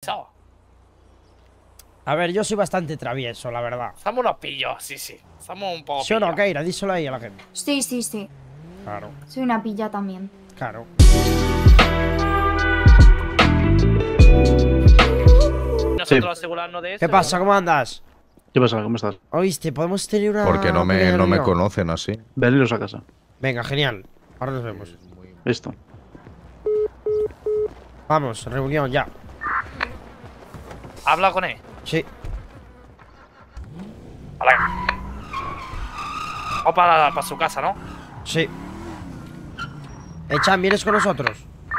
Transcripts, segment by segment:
pichados. A ver, yo soy bastante travieso, la verdad. Somos unos pillos, sí. Somos un poco ¿Sí o no, pillos. Keira? Díselo ahí a la gente. Sí. Claro, Soy una pilla también. claro. Nosotros asegurarnos de eso. ¿Qué pasa? ¿Cómo andas? ¿Qué pasa? ¿Cómo estás? ¿Oíste? ¿Podemos tener una Porque no pequeña me reunión? conocen así. Veniros a casa. Venga, genial. Ahora nos vemos. Listo. Vamos, reunión ya. Habla con él. Sí. Vale. Vamos para su casa, ¿no? Sí. Chan, ¿vienes con nosotros?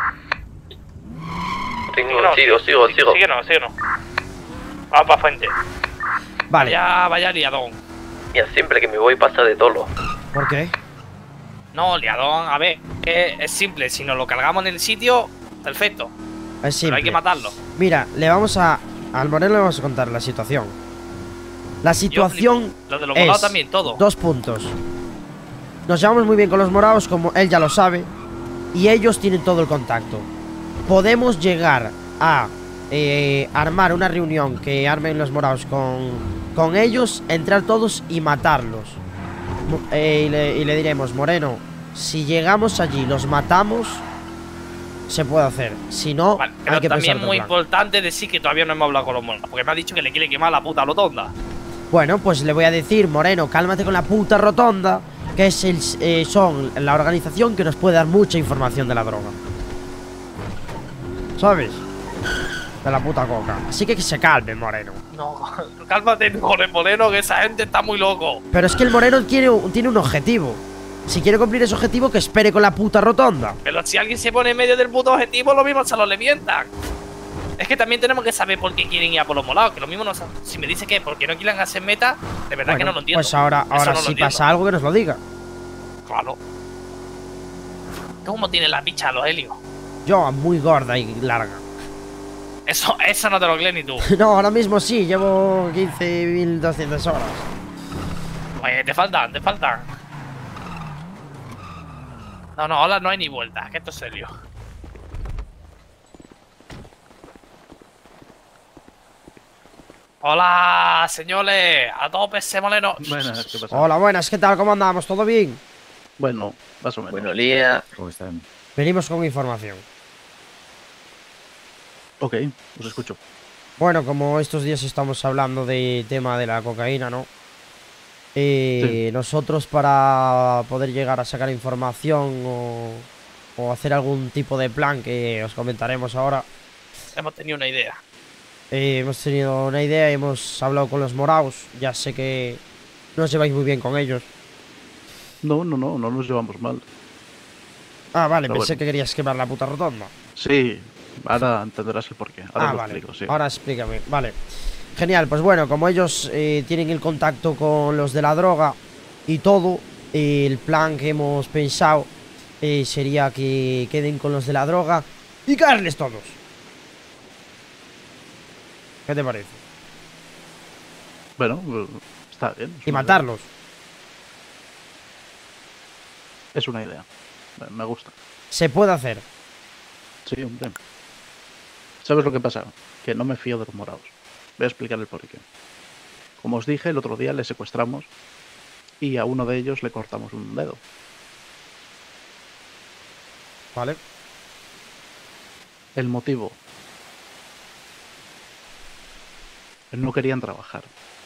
Sigo. Síguenos. Vamos para frente. Vale. Vaya liadón. Mira, siempre que me voy pasa de todo. ¿Por qué? No, liadón, a ver, es simple. Si nos lo cargamos en el sitio, perfecto. Es simple. Pero hay que matarlo. Mira, al Moreno le vamos a contar la situación. La situación Lo de los morados es también, todo. 2 puntos. Nos llevamos muy bien con los morados, como él ya lo sabe, y ellos tienen todo el contacto. Podemos llegar a armar una reunión que armen los morados con ellos, entrar todos y matarlos. Y le diremos, Moreno, si llegamos allí, los matamos, se puede hacer. Si no, Vale, hay pero que también pensar es otro muy plan. importante decir que todavía no hemos hablado con los morados. Porque me ha dicho que le quiere quemar la puta rotonda. Bueno, pues le voy a decir, Moreno, cálmate con la puta rotonda, que es son la organización que nos puede dar mucha información de la droga. ¿Sabes? De la puta coca. Así que se calme, Moreno. No, cálmate con el moreno, que esa gente está muy loco. Pero es que el Moreno tiene un objetivo. Si quiere cumplir ese objetivo, que espere con la puta rotonda. Pero si alguien se pone en medio del puto objetivo, lo mismo se lo levientan. Es que también tenemos que saber por qué quieren ir a por los molados. Que lo mismo si me dice que porque no quieren hacer meta, de verdad que no lo entiendo. Pues ahora Eso no lo si entiendo. pasa algo, que nos lo diga. Claro. ¿Cómo tiene la picha los helios? Yo, muy gorda y larga. Eso no te lo crees ni tú. No, ahora mismo sí, llevo 15.200 horas. Oye, te faltan. No, ahora no hay ni vuelta, que esto es serio. Hola, señores, a tope ese moleno. Buenas, ¿qué pasa? Hola, buenas, ¿qué tal? ¿Cómo andamos? ¿Todo bien? Bueno, más o menos. Buenos días. ¿Cómo están? Venimos con información. Ok, os escucho. Bueno, como estos días estamos hablando de tema de la cocaína, ¿no? Sí. Nosotros, para poder llegar a sacar información o hacer algún tipo de plan que os comentaremos ahora, Hemos tenido una idea. hemos tenido una idea y hemos hablado con los moraos. Ya sé que no os lleváis muy bien con ellos. No nos llevamos mal. Ah, vale, Pero pensé bueno. que querías quemar la puta rotonda. Sí, ahora entenderás el porqué. Ahora lo Vale, explico, sí. ahora explícame, vale. Genial, pues bueno, como ellos tienen el contacto con los de la droga y todo, el plan que hemos pensado sería que queden con los de la droga y caerles todos. ¿Qué te parece? Bueno, está bien. es Y una matarlos. idea. Es una idea. Me gusta. Se puede hacer. Sí, hombre. ¿Sabes lo que pasa? Que no me fío de los morados. Voy a explicar el porqué. Como os dije, el otro día le secuestramos y a uno de ellos le cortamos un dedo. Vale. El motivo. No querían trabajar.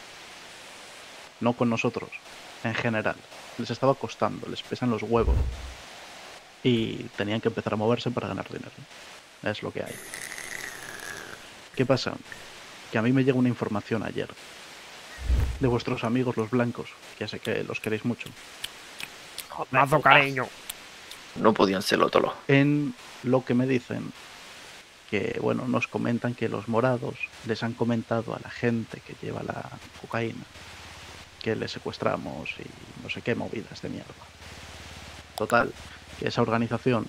No con nosotros, en general. Les estaba costando, les pesan los huevos. Y tenían que empezar a moverse para ganar dinero. Es lo que hay. ¿Qué pasa? Que a mí me llega una información ayer de vuestros amigos los blancos, que ya sé que los queréis mucho, Joder, Mazo puta. cariño. No podían serlo todos. en lo que me dicen que, bueno, nos comentan que los morados les han comentado a la gente que lleva la cocaína que les secuestramos y no sé qué movidas de mierda. Total, que esa organización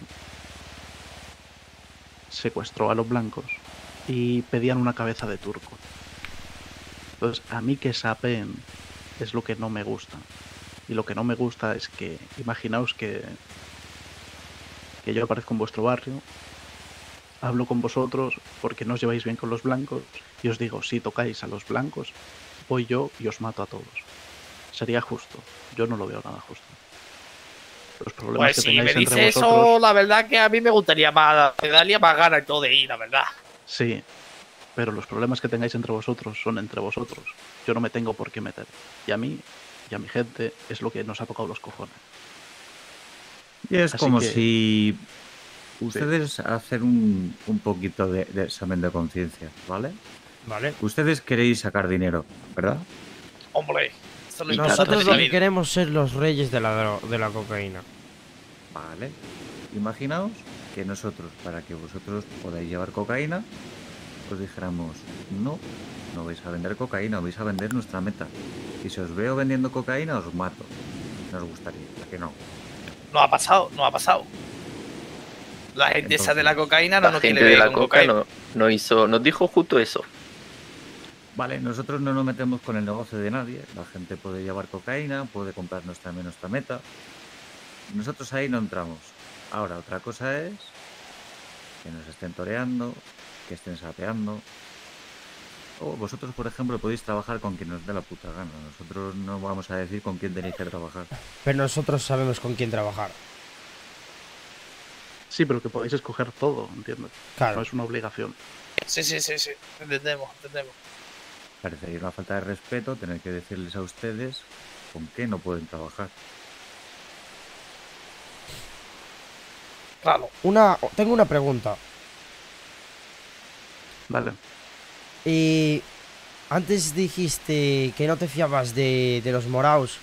secuestró a los blancos y pedían una cabeza de turco. Entonces, a mí que sapen es lo que no me gusta. Y lo que no me gusta es que, imaginaos que yo aparezco en vuestro barrio, hablo con vosotros porque no os lleváis bien con los blancos y os digo, si tocáis a los blancos, voy yo y os mato a todos. Sería justo. Yo no lo veo nada justo. Los problemas Pues que si me tengáis entre dice eso, vosotros... la verdad que a mí me gustaría más, me daría más ganas y todo de ir, la verdad. Sí, pero los problemas que tengáis entre vosotros son entre vosotros. Yo no me tengo por qué meter. Y a mí y a mi gente es lo que nos ha tocado los cojones. Y es Así como que- si ustedes hacen un poquito de examen de conciencia, ¿vale? Vale. Ustedes queréis sacar dinero, ¿verdad? Hombre, eso es lo Y importante Nosotros de lo la que vida. queremos ser los reyes de la cocaína. Vale. Imaginaos que nosotros, para que vosotros podáis llevar cocaína, os dijéramos, no, no vais a vender cocaína, vais a vender nuestra meta. Y si os veo vendiendo cocaína, os mato. No os gustaría, ¿a que no? No ha pasado, no ha pasado. La gente esa de la Entonces, cocaína no La nos gente quiere de ver la con coca cocaína. nos dijo justo eso. Vale, nosotros no nos metemos con el negocio de nadie. La gente puede llevar cocaína, puede comprarnos también nuestra meta. Nosotros ahí no entramos. Ahora, otra cosa es que nos estén toreando, que estén sapeando. O vosotros, por ejemplo, podéis trabajar con quien os dé la puta gana. Nosotros no vamos a decir con quién tenéis que trabajar. Pero nosotros sabemos con quién trabajar. Sí, pero que podéis escoger todo, ¿entiendes? Claro. No es una obligación. Sí, sí, sí, sí. Entendemos, entendemos. Parecería una falta de respeto tener que decirles a ustedes con qué no pueden trabajar. Claro. Tengo una pregunta. Vale. Y antes dijiste que no te fiabas de los moraos.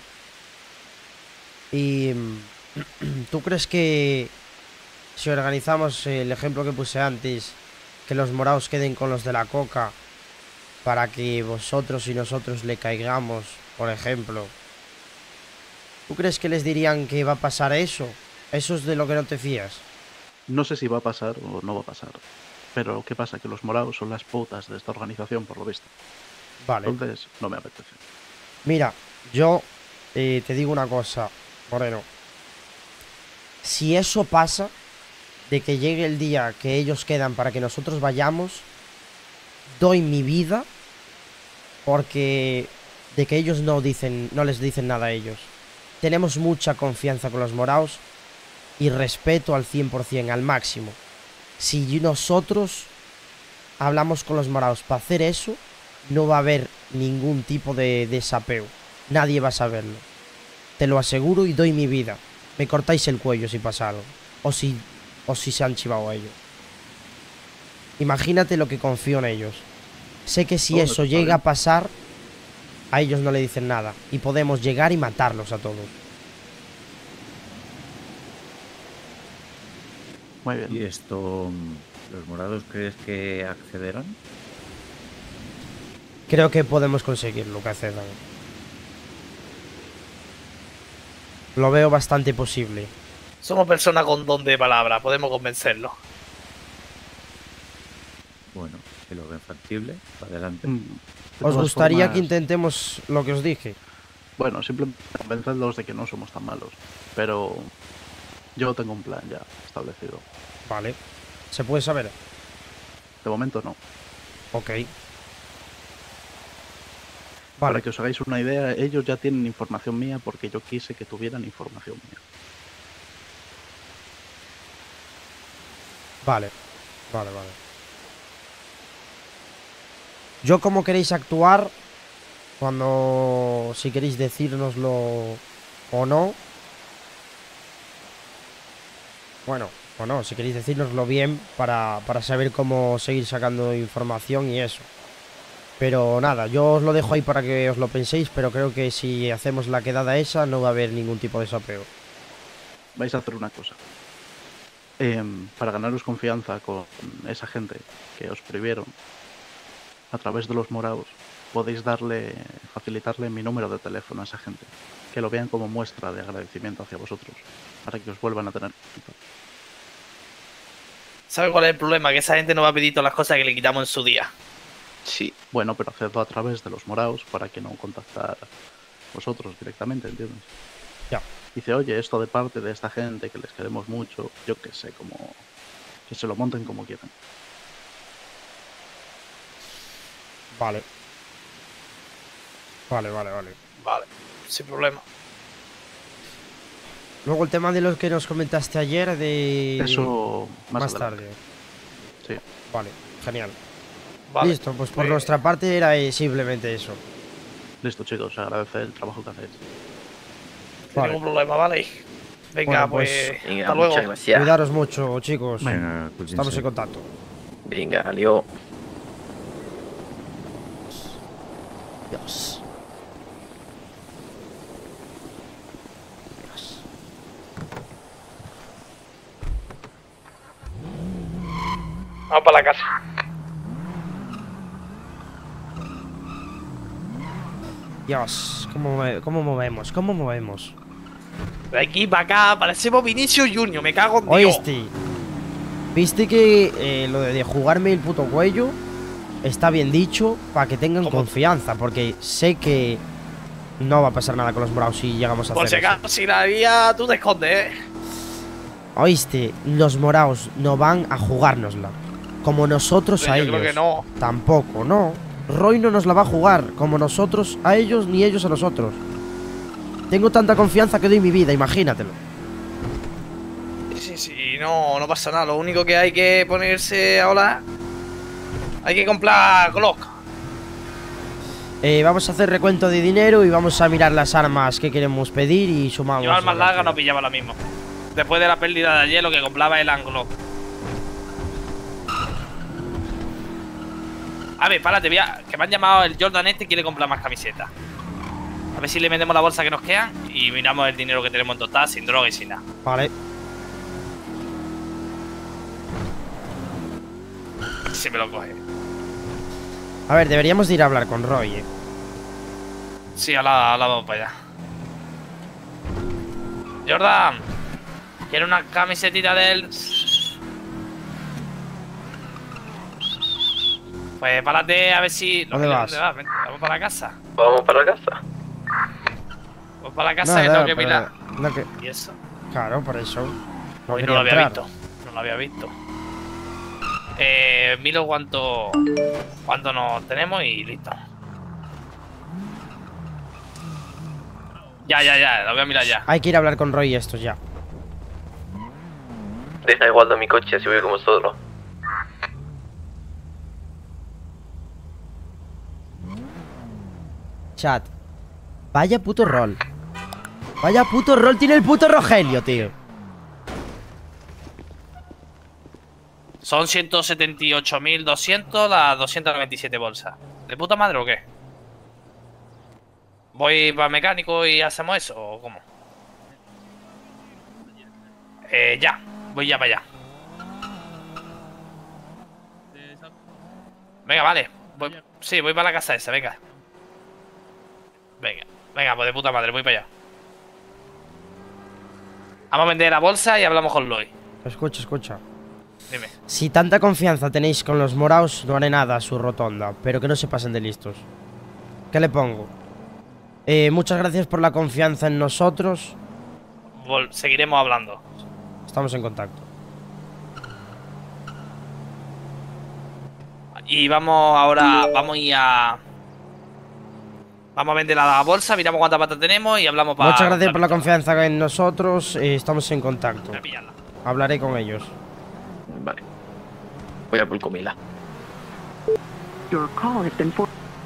Y ¿tú crees que si organizamos el ejemplo que puse antes, que los moraos queden con los de la coca para que vosotros y nosotros le caigamos, por ejemplo? ¿Tú crees que les dirían que va a pasar eso? ¿Eso es de lo que no te fías? No sé si va a pasar o no va a pasar. Pero ¿qué pasa? Que los morados son las putas de esta organización, por lo visto. Vale. Entonces, no me apetece. Mira, yo te digo una cosa, Moreno. Si eso pasa, de que llegue el día que ellos quedan para que nosotros vayamos, doy mi vida porque de que ellos no les dicen nada a ellos. Tenemos mucha confianza con los moraos y respeto al 100%, al máximo. Si nosotros hablamos con los moraos para hacer eso, no va a haber ningún tipo de sapeo. Nadie va a saberlo. Te lo aseguro y doy mi vida. Me cortáis el cuello si pasa algo. O si se han chivado a ellos. Imagínate lo que confío en ellos. Sé que si Oh, eso está llega bien. a pasar, a ellos no le dicen nada. Y podemos llegar y matarlos a todos. Muy bien. ¿Y esto, los morados crees que accederán? Creo que podemos conseguirlo, que accedan. Lo veo bastante posible. Somos personas con don de palabra, podemos convencerlo. Bueno, si lo ven factible, adelante. De ¿Os todas gustaría formas, que intentemos lo que os dije? Bueno, simplemente convencerlos de que no somos tan malos. Pero yo tengo un plan ya establecido. Vale. ¿Se puede saber? De momento no. Ok. Para Vale. que os hagáis una idea, ellos ya tienen información mía porque yo quise que tuvieran información mía. Vale. Vale. Yo, ¿cómo queréis actuar? Si queréis decírnoslo o no. Bueno, o no, si queréis decírnoslo bien para saber cómo seguir sacando información y eso. Pero nada, yo os lo dejo ahí para que os lo penséis, pero creo que si hacemos la quedada esa no va a haber ningún tipo de sapeo. Vais a hacer una cosa. Para ganaros confianza con esa gente que os prohibieron a través de los morados, podéis facilitarle mi número de teléfono a esa gente, que lo vean como muestra de agradecimiento hacia vosotros, para que os vuelvan a tener confianza. ¿Sabe cuál es el problema? Que esa gente no va a pedir todas las cosas que le quitamos en su día. Sí, Bueno, pero hacedlo a través de los morados para que no contactar vosotros directamente, ¿entiendes? Ya. Dice, oye, esto de parte de esta gente que les queremos mucho, yo qué sé, como Que se lo monten como quieran. Vale. Vale. Vale, sin problema. Luego el tema de los que nos comentaste ayer de... Eso más más adelante. tarde. Sí. Vale, genial. Vale. Listo, pues por nuestra parte era simplemente eso. Listo, chicos, agradece el trabajo que hacéis. Sin ningún problema, ¿vale? Venga, Bueno, pues. Venga, Hasta luego. muchas gracias. Cuidaros mucho, chicos. Venga, cuídense. Estamos en contacto. Venga, Leo. Dios. Vamos para la casa. Dios, ¿cómo movemos? De aquí para acá, parecemos Vinicius Junior, me cago en Dios. Oíste, viste que lo de jugarme el puto cuello está bien dicho para que tengan ¿Cómo? confianza, porque sé que no va a pasar nada con los morados si llegamos a Por si hacer eso. acaso, si la haría, tú te escondes, Oíste, los morados no van a jugárnosla como nosotros a Yo ellos. creo que no. Tampoco, no. Roy no nos la va a jugar como nosotros a ellos ni ellos a nosotros. Tengo tanta confianza que doy mi vida, imagínatelo. Sí, no pasa nada. Lo único que hay que ponerse ahora. Hay que comprar Glock. Vamos a hacer recuento de dinero y vamos a mirar las armas que queremos pedir y sumamos. Yo armas lo que largas no queda. pillaba ahora mismo. Después de la pérdida de ayer, lo que compraba era el Glock. A ver, párate, que me han llamado el Jordan este y quiere comprar más camisetas. A ver si le metemos la bolsa que nos queda y miramos el dinero que tenemos en total, sin droga y sin nada. Vale. Si me lo coge. A ver, deberíamos de ir a hablar con Roy, Sí, ahora vamos para allá. Jordan, ¿quiere una camisetita de él? Pues párate a ver si... ¿Dónde vas? Vente, vamos para la casa. Vamos para casa. Vamos para la casa que tengo que mirar. no que- ¿Y eso? Claro, por eso. Hoy no quería lo había entrar. visto. No lo había visto. Miro cuánto nos tenemos y listo. Ya, lo voy a mirar ya. Hay que ir a hablar con Roy estos ya. Deja igual de mi coche, así voy con vosotros. Chat. Vaya puto rol. Vaya puto rol tiene el puto Rogelio, tío. Son 178.200 las 297 bolsas. ¿De puta madre o qué? ¿Voy para mecánico y hacemos eso o cómo? Ya. Voy ya para allá. Venga, vale. Sí, voy para la casa esa, venga. Venga, pues de puta madre, voy para allá. Vamos a vender la bolsa y hablamos con Lloyd. Escucha. Dime. Si tanta confianza tenéis con los moraos, no haré nada a su rotonda, pero que no se pasen de listos. ¿Qué le pongo? Muchas gracias por la confianza en nosotros. Seguiremos hablando. Estamos en contacto. Y vamos ahora, vamos a vender la bolsa, miramos cuántas patas tenemos y hablamos para... Muchas gracias por la confianza en nosotros. Estamos en contacto. Voy a pillarla. Hablaré con ellos. Vale. Voy a por comida. Your call has been for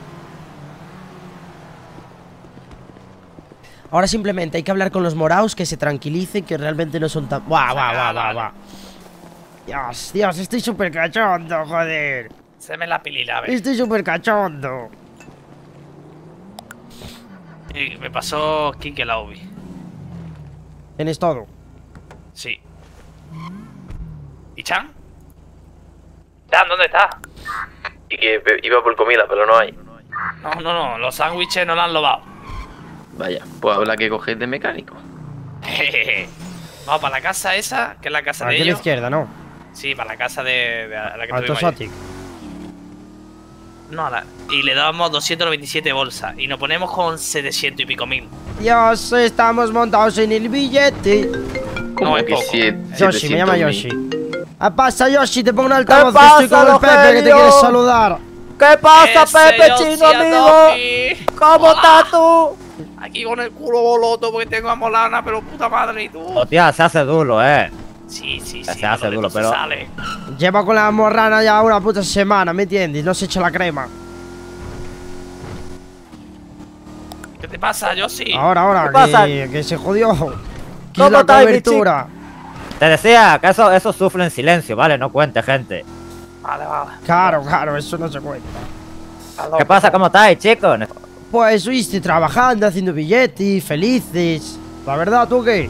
Ahora simplemente hay que hablar con los moraos, que se tranquilicen, que realmente no son tan... ¡Buah! Dios, estoy súper cachondo, joder. Se me la pilila, a ver. Estoy súper cachondo. Y me pasó Kike la Ubi. Tienes todo. Sí. ¿Y Chan? Chan, ¿dónde está? Y que iba por comida, pero no hay. No, los sándwiches no la han lobado. Vaya, pues habrá que coger de mecánico. Vamos para la casa esa, que es la casa Aquí de a la ellos. izquierda, ¿no? Sí, para la casa de la que tuvimos ayer. Autosotic. No, y le damos 297 bolsas. Y nos ponemos con 700 y pico mil. Dios, estamos montados en el billete. No, es que poco. siete- Yoshi, me llama 700.000? Yoshi. ¿Qué pasa, Yoshi? Te pongo un altavoz que pasa, estoy con el Pepe que te Rogelio? quiere saludar. ¿Qué pasa, Ese Pepe Yoshi Chino, anda amigo? aquí. ¿Cómo Hola. estás tú? Aquí con el culo boloto porque tengo a Molana, pero puta madre, ¿y tú? Hostia, se hace duro, Sí, sí, Se sí. hace lo de duro, esto se pero- sale. Lleva con la morrana ya una puta semana, ¿me entiendes? No se echa la crema. ¿Qué te pasa, Yoshi? Ahora, ¿Qué pasa? que se jodió. ¿Cómo Quita la estáis, mi cobertura. Te decía que eso sufre en silencio, ¿vale? No cuente, gente. Vale, vale. Claro, eso no se cuenta. ¿Qué pasa? ¿Cómo estáis, chicos? Pues viste, trabajando, haciendo billetes, felices. La verdad, ¿tú qué?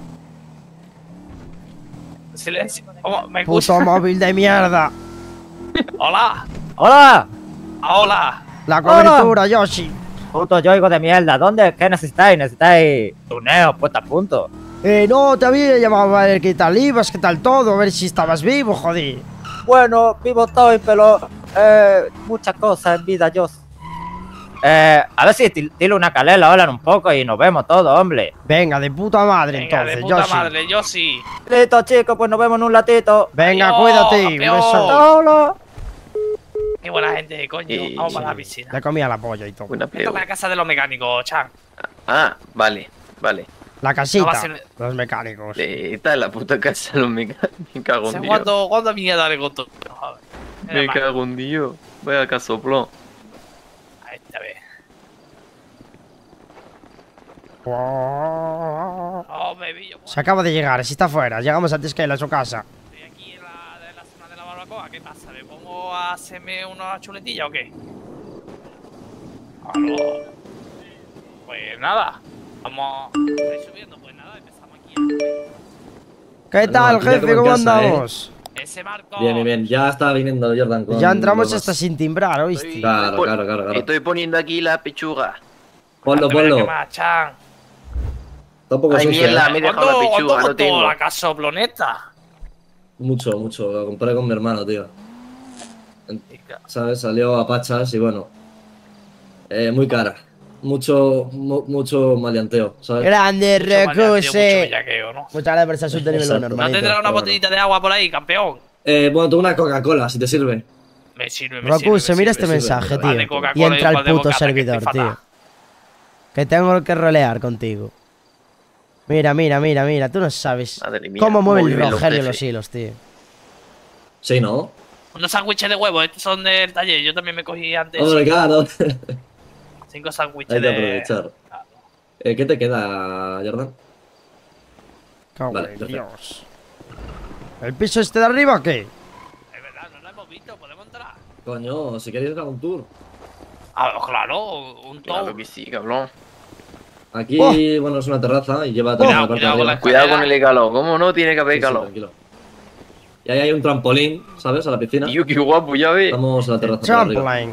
Silencio. ¿Cómo? ¿Me Puto escuchas? móvil de mierda. Hola. ¡Hola! Hola. La cobertura, Yoshi. Puto yoigo de mierda. ¿Dónde? ¿Qué necesitáis? ¿Necesitáis tuneo puesto a punto? No, te había llamado a ver qué tal ibas, qué tal todo, a ver si estabas vivo, joder. Bueno, vivo estoy, pero... muchas cosas en vida, yo... a ver si tiro una calela, hablan un poco y nos vemos todos, hombre. Venga, de puta madre, Venga, entonces, de puta Yoshi. madre, Yoshi. Listo, chicos, pues nos vemos en un latito. Venga, Adiós, cuídate. Un campeón. beso. Hola. Qué buena gente, coño. Sí, Vamos para la sí. piscina. Le comía la polla y todo. Buena Esto es peo. la casa de los mecánicos, Chan. Ah, vale, vale. La casita, No va a ser- los mecánicos. Esta es la puta casa de los mecánicos. Me cago en ¿Sé Dios. cuánto mierda le costó? Joder. Me cago en Dios. Vaya casoplón. Ahí está, ve. Oh, baby, yo Se acaba de llegar, si está fuera. Llegamos antes que él a su casa. estoy aquí en la zona de la barbacoa. ¿Qué pasa? ¿Me pongo a hacerme una chuletilla o qué? Aló. Pues nada. Vamos. Estoy subiendo, pues nada, empezamos aquí. ¿Qué tal, aquí ya jefe? como en ¿Cómo casa, andamos? Ese Marco. Bien, bien. Ya está viniendo Jordan con... Ya entramos los- hasta sin timbrar, ¿oíste? Claro, claro. Estoy poniendo aquí la pechuga. Ponlo, ¿Qué ponlo. más, Chan? Tampoco Ay, sucio, mierda, ¿eh? me he dejado la ¿Cuánto pechuga, no costó tengo. la casoploneta? Mucho. Lo compré con mi hermano, tío. ¿Sabes? Salió a pachas y bueno. Muy cara. Mucho maleanteo, ¿sabes? Grande, Mucho maleanteo, mucho Recuse. bellaqueo, ¿no? Muchas gracias por estar de nivel Exacto. 1, ¿No hermanito. tendrás una pero bueno. botellita de agua por ahí, campeón? Bueno, tengo una Coca-Cola, si te sirve. Me sirve, me Recuse, sirve. mira me este sirve. mensaje, Vale, tío. Coca-Cola Y entra y un el par de puto bocatas, que servidor, estoy tío. fatal. Que tengo que rolear contigo. Mira. Tú no sabes Madre mía, cómo mueve muy el bien los Rogelio jefes. los hilos, tío. Sí, ¿no? Unos sándwiches de huevo, estos son del taller. Yo también me cogí antes Hombre, claro. 5 sándwiches Hay que de. aprovechar. ¿Qué te queda, Jordan? Cago Vale, en perfecto. Dios. ¿El piso este de arriba o qué? Es verdad, no lo hemos visto, podemos entrar. Coño, si queréis dar un tour. Ah, claro, un Claro tour. que sí, cabrón. Aquí, Oh. bueno, es una terraza y lleva también la parte de cuidado con arriba. la- Cuidado con el calor. ¿Cómo no? Tiene que haber Sí, sí, calor. tranquilo. Y ahí hay un trampolín, ¿sabes? A la piscina. Tío, qué guapo, ya ves. Vamos a la terraza por arriba. Trampoline.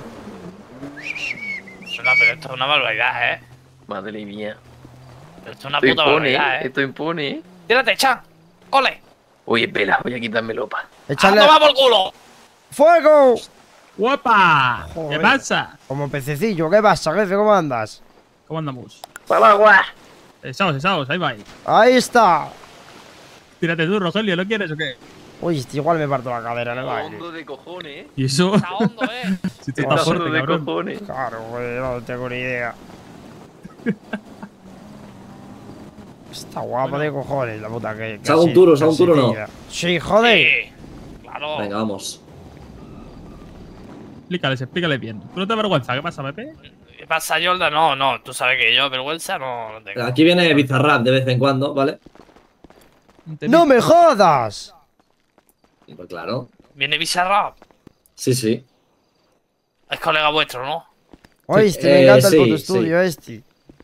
No, pero esto es una barbaridad, Madre mía. Esto es una Esto puta impone, barbaridad, Esto impone, Tírate, Chan. ¡Ole! Oye, espera, voy a quitarme lopa. Échale. ¡Ah, toma por culo! ¡Fuego! ¡Guapa! ¿Qué Joder. pasa? Como pececillo, ¿qué pasa, jefe? ¿Cómo andas? ¿Cómo andamos? ¡Para agua! Esaos, ahí va. Ahí está. Tírate tú, Rogelio, ¿lo quieres o qué? Uy, igual me parto la cadera en el Está aire. hondo de cojones, ¿Y eso? Está hondo, Si tú Está estás hondo fuerte, de cabrón. cojones. Claro, güey, no tengo ni idea. Está guapa de cojones la puta que. ¿Se hago un tour o no? Sí, joder. Sí. Claro. Venga, vamos. Explícale bien. ¿Tú no te avergüenza? ¿Qué pasa, Pepe? ¿Qué pasa, Jordan? No, tú sabes que yo vergüenza no tengo. Aquí viene Bizarrap de vez en cuando, ¿vale? ¡No me jodas! Pues claro. Viene Bizarrap. Sí, sí. Es colega vuestro, ¿no? Oíste, me encanta sí, el puto sí. estudio este.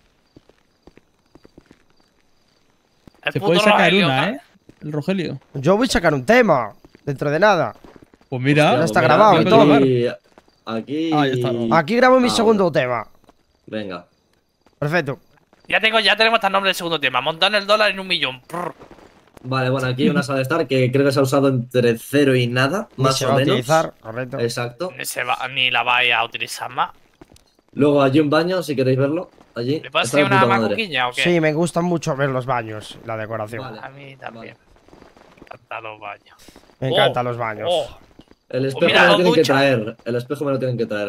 El Se puto puede sacar Rogelio, una, ¿eh? El Rogelio. Yo voy a sacar un tema. Dentro de nada. Pues mira. Ya está Mira, grabado y todo. Aquí. Ah, ya está grabado. Aquí grabo mi Ah, segundo tema. Venga. Perfecto. Ya tenemos hasta el nombre del segundo tema. Montar el dólar en 1 millón. Prr. Vale, bueno, aquí hay una sala de estar que creo que se ha usado entre 0 y nada, Ni más se o va a menos. utilizar, correcto. Exacto. Ni la vais a utilizar más. Luego allí un baño, si queréis verlo. Allí. ¿Le puedes Está de hacer una puta madre. macuquiña o qué? Sí, me gusta mucho ver los baños, la decoración. Vale. A mí también. encantan los baños. Me encantan los baños. Oh. El espejo mira, me lo dos tienen que duchas. traer. El espejo me lo tienen que traer.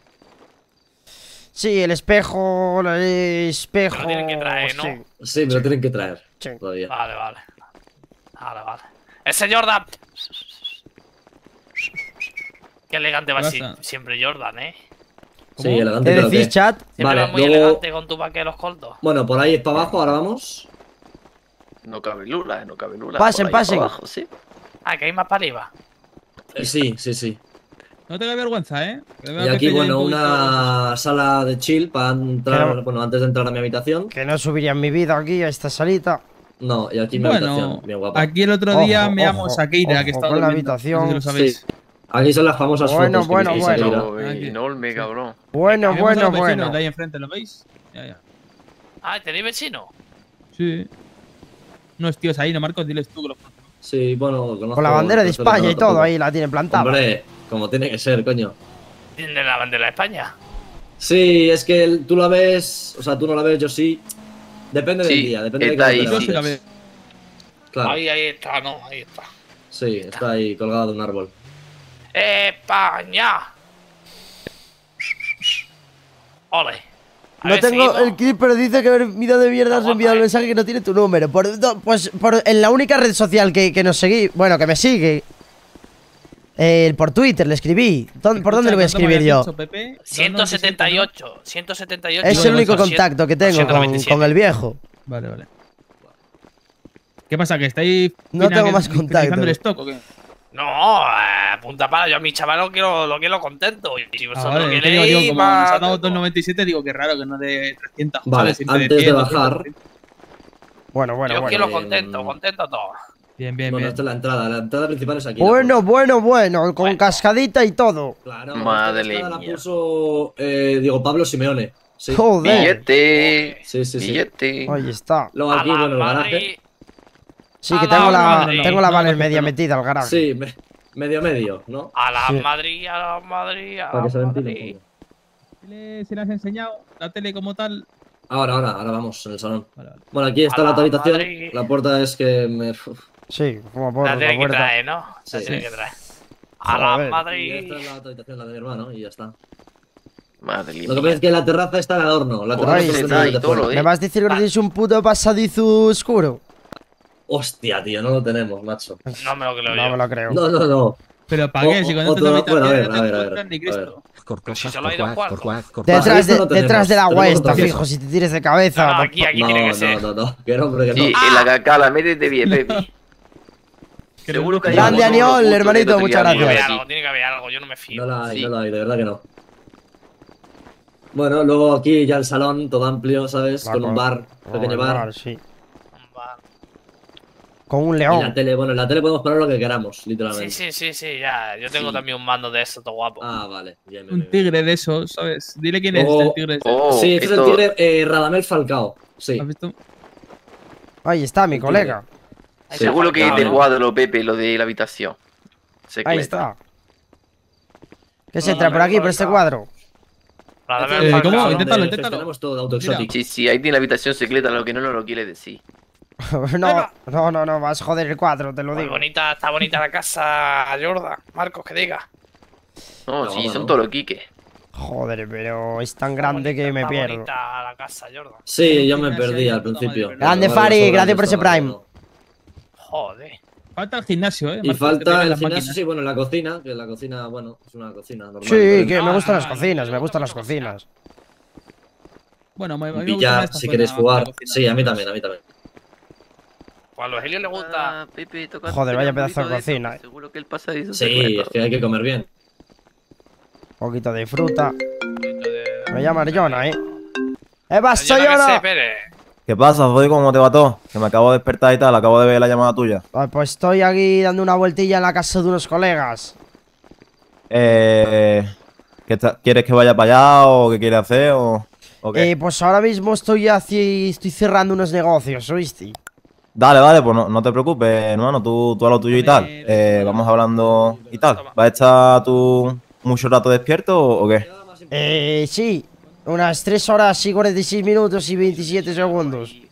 Sí, el espejo. El espejo. Me lo tienen que traer, ¿no? sí. Sí, me lo tienen que traer. Sí. Todavía. Vale, vale. Vale. Ese Jordan. Qué elegante va ¿Qué así. pasa? Siempre Jordan, ¿eh? Sí, elegante, ¿Qué pero decís, ¿qué? chat? Siempre Vale, vas muy luego- elegante con tu vaqueros cortos. Bueno, por ahí para abajo, ahora vamos. No cabe Lula, no cabe Lula. Pasen, Por ahí pasen. para abajo, sí. Ah, que hay más para arriba. Sí. No tenga vergüenza, ¿eh? Que veo Y a aquí, Pepe ya bueno, un poquito- una sala de chill para entrar, Pero- bueno, antes de entrar a mi habitación. Que no subiría en mi vida aquí a esta salita. No, y aquí mi habitación, Bueno, bien guapa. aquí el otro día Ojo, meamos ojo, a Keira, que ojo estaba con la durmiendo. habitación. No sé si lo sabéis. Sí. Aquí son las famosas Bueno, fotos que bueno, visteis bueno. aquí, ¿no? Aquí. Enorme, cabrón. Bueno, Vemos a los bueno, vecinos bueno. de ahí enfrente, ¿lo veis? Ya. Ah, ¿tenéis vecino? Sí. Unos tíos ahí, ¿no, Marcos? Diles tú que los conoces. Sí, bueno, conozco. Con la bandera de conozco, pero España no y todo tampoco. ahí la tienen plantada. Hombre, como tiene que ser, coño. ¿Tienen la bandera de España? Sí, es que tú la ves, o sea, tú no la ves, yo sí. Depende del Sí, día, depende de está cómo ahí, te Yo sí la levantes. veo. Claro, Ahí está, ¿no? Ahí está. sí, está ahí colgada de un árbol. ¡España! Ole. A No ver, tengo seguimos. el clip, pero dice que Vida de mierda has Está enviado guapa, el mensaje que no tiene tu número. Pues en la única red social que nos seguí, bueno, que me sigue. Por Twitter le escribí. ¿Por dónde le voy a escribir yo? 178. 178. Es el único 200, contacto que tengo 297. con el viejo. Vale. ¿Qué pasa? ¿Que estáis No tengo más finalizando contacto. el stock o qué? No, punta para. Yo a mi chaval lo quiero contento. Y si vosotros Vale, es que queréis, digo, como nos más ha dado tiempo. 297, digo que raro que no de 300. Vale, ¿sabes? Siempre antes de 100, bajar. 200. Bueno. Yo quiero eh, contento todo. Bien. Bueno, esta es la entrada principal es aquí. Bueno, con cascadita y todo. Claro, Madre esta entrada la mía. puso Diego Pablo Simeone. Sí. Joder. Billete. Sí. Billete. Ahí está. Luego A aquí, la bueno, el Madrid. garaje. Sí, que A tengo la la Madrid. tengo la No, Valer no, media no. metida al garaje. Sí, medio, ¿no? A la Sí. Madrid, a la Madrid, a Para la que se ventile Madrid. un poco. ¿Se le has enseñado? La tele como tal. Ahora vamos, en el salón. Vale. Bueno, aquí está A la la habitación. Madrid. La puerta es que me. Sí, como por La la tiene que puerta. traer, ¿no? Sí. La tiene que traer. A la Joder. Y Madrid. esta es la otra habitación, la de mi hermano, y ya está. Madre mía. Lo que pasa es que la terraza está en adorno. La terraza Ahí no se está, ve y de todo fuera. lo ¿Me vas a decir que no tienes un puto pasadizo oscuro? Hostia, tío, no lo tenemos, macho. No me lo creo No yo. me lo creo. No. Pero ¿para qué? Si con Otro- estas bueno, a ver, habitaciones no a te ver, encuentras ni a ver. Cristo. Si solo hay dos cuartos. Detrás, Pasadizo no detrás del tenemos, agua tenemos esta, otra fijo, cosa. si te tires de cabeza. No, aquí tiene que ser. No. Que no, porque Sí, no. en la caca la metes de bien, Pepe. Seguro que hay Grande algo Aniol, oculto hermanito, que no muchas teníamos gracias. aquí. Tiene que haber algo, yo no me fío. No la hay, Sí. no la hay, de verdad que no. Bueno, luego aquí ya el salón, todo amplio, ¿sabes? Con un bar, pequeño bar. Sí. Va. Con un Y la león. tele, bueno, en la tele podemos poner lo que queramos, literalmente. Sí, ya. Yo tengo Sí. también un mando de eso, todo guapo. Ah, vale. Bien. Un tigre de esos, ¿sabes? Dile quién es Oh, el tigre ese. Oh, Sí, este es el esto- tigre Radamel Falcao. Sí. ¿Has visto? Ahí está, mi colega. Ahí se ha Seguro que es faltado, del ¿no? cuadro, Pepe, lo de la habitación. Secreta. Ahí está. ¿Qué se entra por aquí, por este cuadro? Radamel ¿cómo? Falcao. Inténtalo, Inténtalo, inténtalo. Tenemos todo de auto exótico. Sí, ahí tiene la habitación secreta, lo que no nos lo quiere decir. No, vas a joder el cuadro, te lo Muy digo. bonita, está bonita la casa, Jordan. Marcos, que diga. No, No, sí, no. son todos los quiques. Joder, pero es tan grande que me Está pierdo. bonita la casa, Jordan. Sí, yo me perdí al principio. Grande Vale, Fari, eso, gracias por ese esto, vale, Prime. no. Joder. Falta el gimnasio, ¿eh? Y Marcos, que falta te el las gimnasio, máquinas. sí, bueno, la cocina, que la cocina, bueno, es una cocina normal. Sí, pero- que me gustan Ah, las cocinas, me gustan las cocinas. Bueno, a mí me Un gusta billar, más esta si zona, queréis la jugar. cocina. Sí, a mí también. Pues a los Helio le gusta. Ah, Pepe, toca Joder, vaya un pedazo de poquito eso, cocina, eh. Seguro que el pasadizo Sí, secreto. es que hay que comer bien. Un poquito de fruta. Me llama Arjona, ¡Vas, Yo no que sé, Sayona! Pérez. ¿Qué pasa, Zoe? ¿Cómo te va todo? Que me acabo de despertar y tal, acabo de ver la llamada tuya. Pues estoy aquí dando una vueltilla en la casa de unos colegas. ¿Quieres que vaya para allá o qué quieres hacer o qué? Pues ahora mismo estoy cerrando unos negocios, ¿oíste? Dale, pues no te preocupes, hermano, tú a lo tuyo y tal. Vamos hablando y tal. ¿Vas a estar tú mucho rato despierto o qué? Sí. Unas 3 horas y 46 minutos y 27 segundos.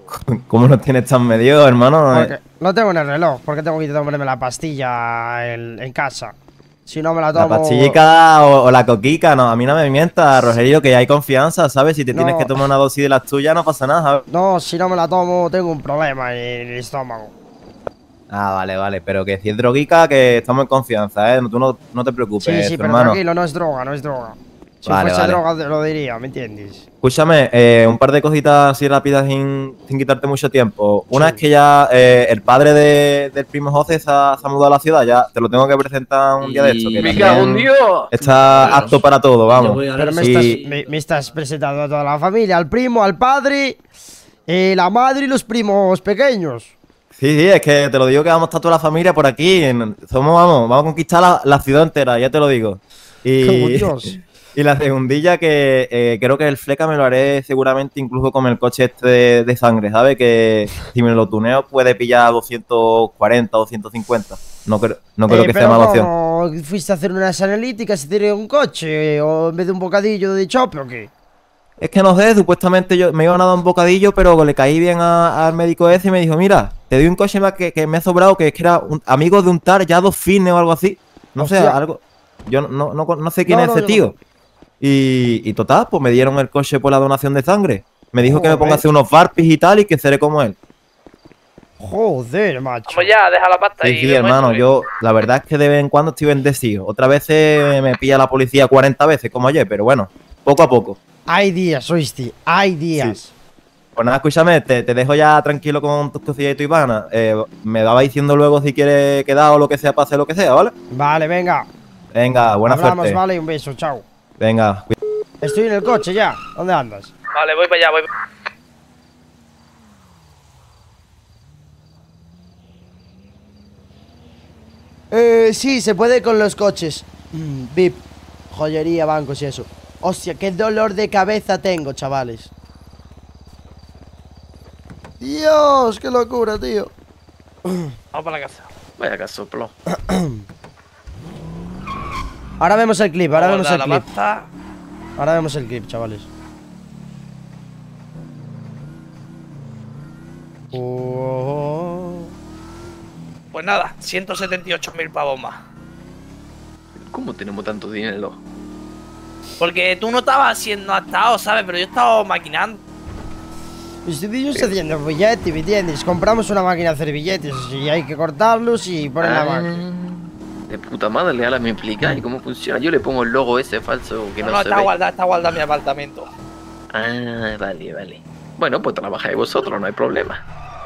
¿Cómo nos tienes tan medio, hermano? Porque no tengo en el reloj, porque tengo que tomarme la pastilla en casa. Si no me la tomo... La pastillica o la coquica, no, a mí no me mientas, Rogelio, que hay confianza, ¿sabes? Si te tienes No. que tomar una dosis de las tuyas, no pasa nada, ¿sabes? No, si no me la tomo, tengo un problema en el estómago. Ah, vale, pero que si es droguica, que estamos en confianza, ¿eh? Tú no te preocupes, Sí, pero hermano. tranquilo, no es droga, no es droga. Si Vale, fuese vale. droga, te lo diría, ¿me entiendes? Escúchame, un par de cositas así rápidas sin quitarte mucho tiempo. Una Sí. es que ya el padre del primo José se ha mudado a la ciudad, ya te lo tengo que presentar un día de esto. Que ¡Me cago en también Dios! está Bueno, apto para todo, Yo vamos. voy a Pero ver me si- me estás presentando a toda la familia, al primo, al padre, la madre y los primos pequeños. Sí, es que te lo digo que vamos a estar toda la familia por aquí. Vamos a conquistar la ciudad entera, ya te lo digo. Como Dios. Y la segundilla que creo que el fleca me lo haré seguramente incluso con el coche este de sangre, ¿sabes? Que si me lo tuneo puede pillar 240 o 250. No creo que sea pero mala opción. ¿cómo? ¿Fuiste a hacer unas analíticas y tiré un coche? ¿O en vez de un bocadillo de chope o qué? Es que no sé, supuestamente yo me iban a dar un bocadillo, pero le caí bien al médico ese y me dijo, mira, te doy un coche más que me ha sobrado, que es que era un amigo de un tal ya dos fines o algo así. No sé, Hostia. algo. Yo no sé quién No, es no, ese yo tío. no. Y total, pues me dieron el coche por la donación de sangre. Me dijo que me ponga a Joder. hacer unos barpis y tal y que seré como él. Joder, macho. Vamos ya, deja la pasta Sí, y sí, vemos hermano, esto, yo la verdad es que de vez en cuando estoy bendecido. Otras veces me pilla la policía 40 veces, como ayer, pero bueno, poco a poco. Hay días, oíste, hay días. Pues nada, escúchame, te dejo ya tranquilo con tus cosillas y tu Ivana. Me va diciendo luego si quieres quedar o lo que sea para hacer lo que sea, ¿vale? Vale, venga. Venga, buena Hablamos, suerte. vale, un beso, chao. Venga, Estoy en el coche ya. ¿Dónde andas? Vale, voy para allá, voy. Sí, se puede con los coches. VIP, joyería, bancos y eso. Hostia, qué dolor de cabeza tengo, chavales. Dios, qué locura, tío. Vamos para la casa. Vaya que soplo. Ahora vemos el clip, ahora vemos el la clip. pasta. Ahora vemos el clip, chavales. Oh. Pues nada, 178.000 pavos más. ¿Cómo tenemos tanto dinero? Porque tú no estabas haciendo atado, ¿sabes? Pero yo estaba maquinando. Estoy haciendo billetes, ¿me entiendes? Compramos una máquina de hacer billetes y hay que cortarlos y poner la máquina. De puta madre, ahora me explicáis cómo funciona. Yo le pongo el logo ese falso que No, no, no, se está ve. guardado en mi apartamento. Ah, vale. Bueno, pues trabajáis vosotros, no hay problema.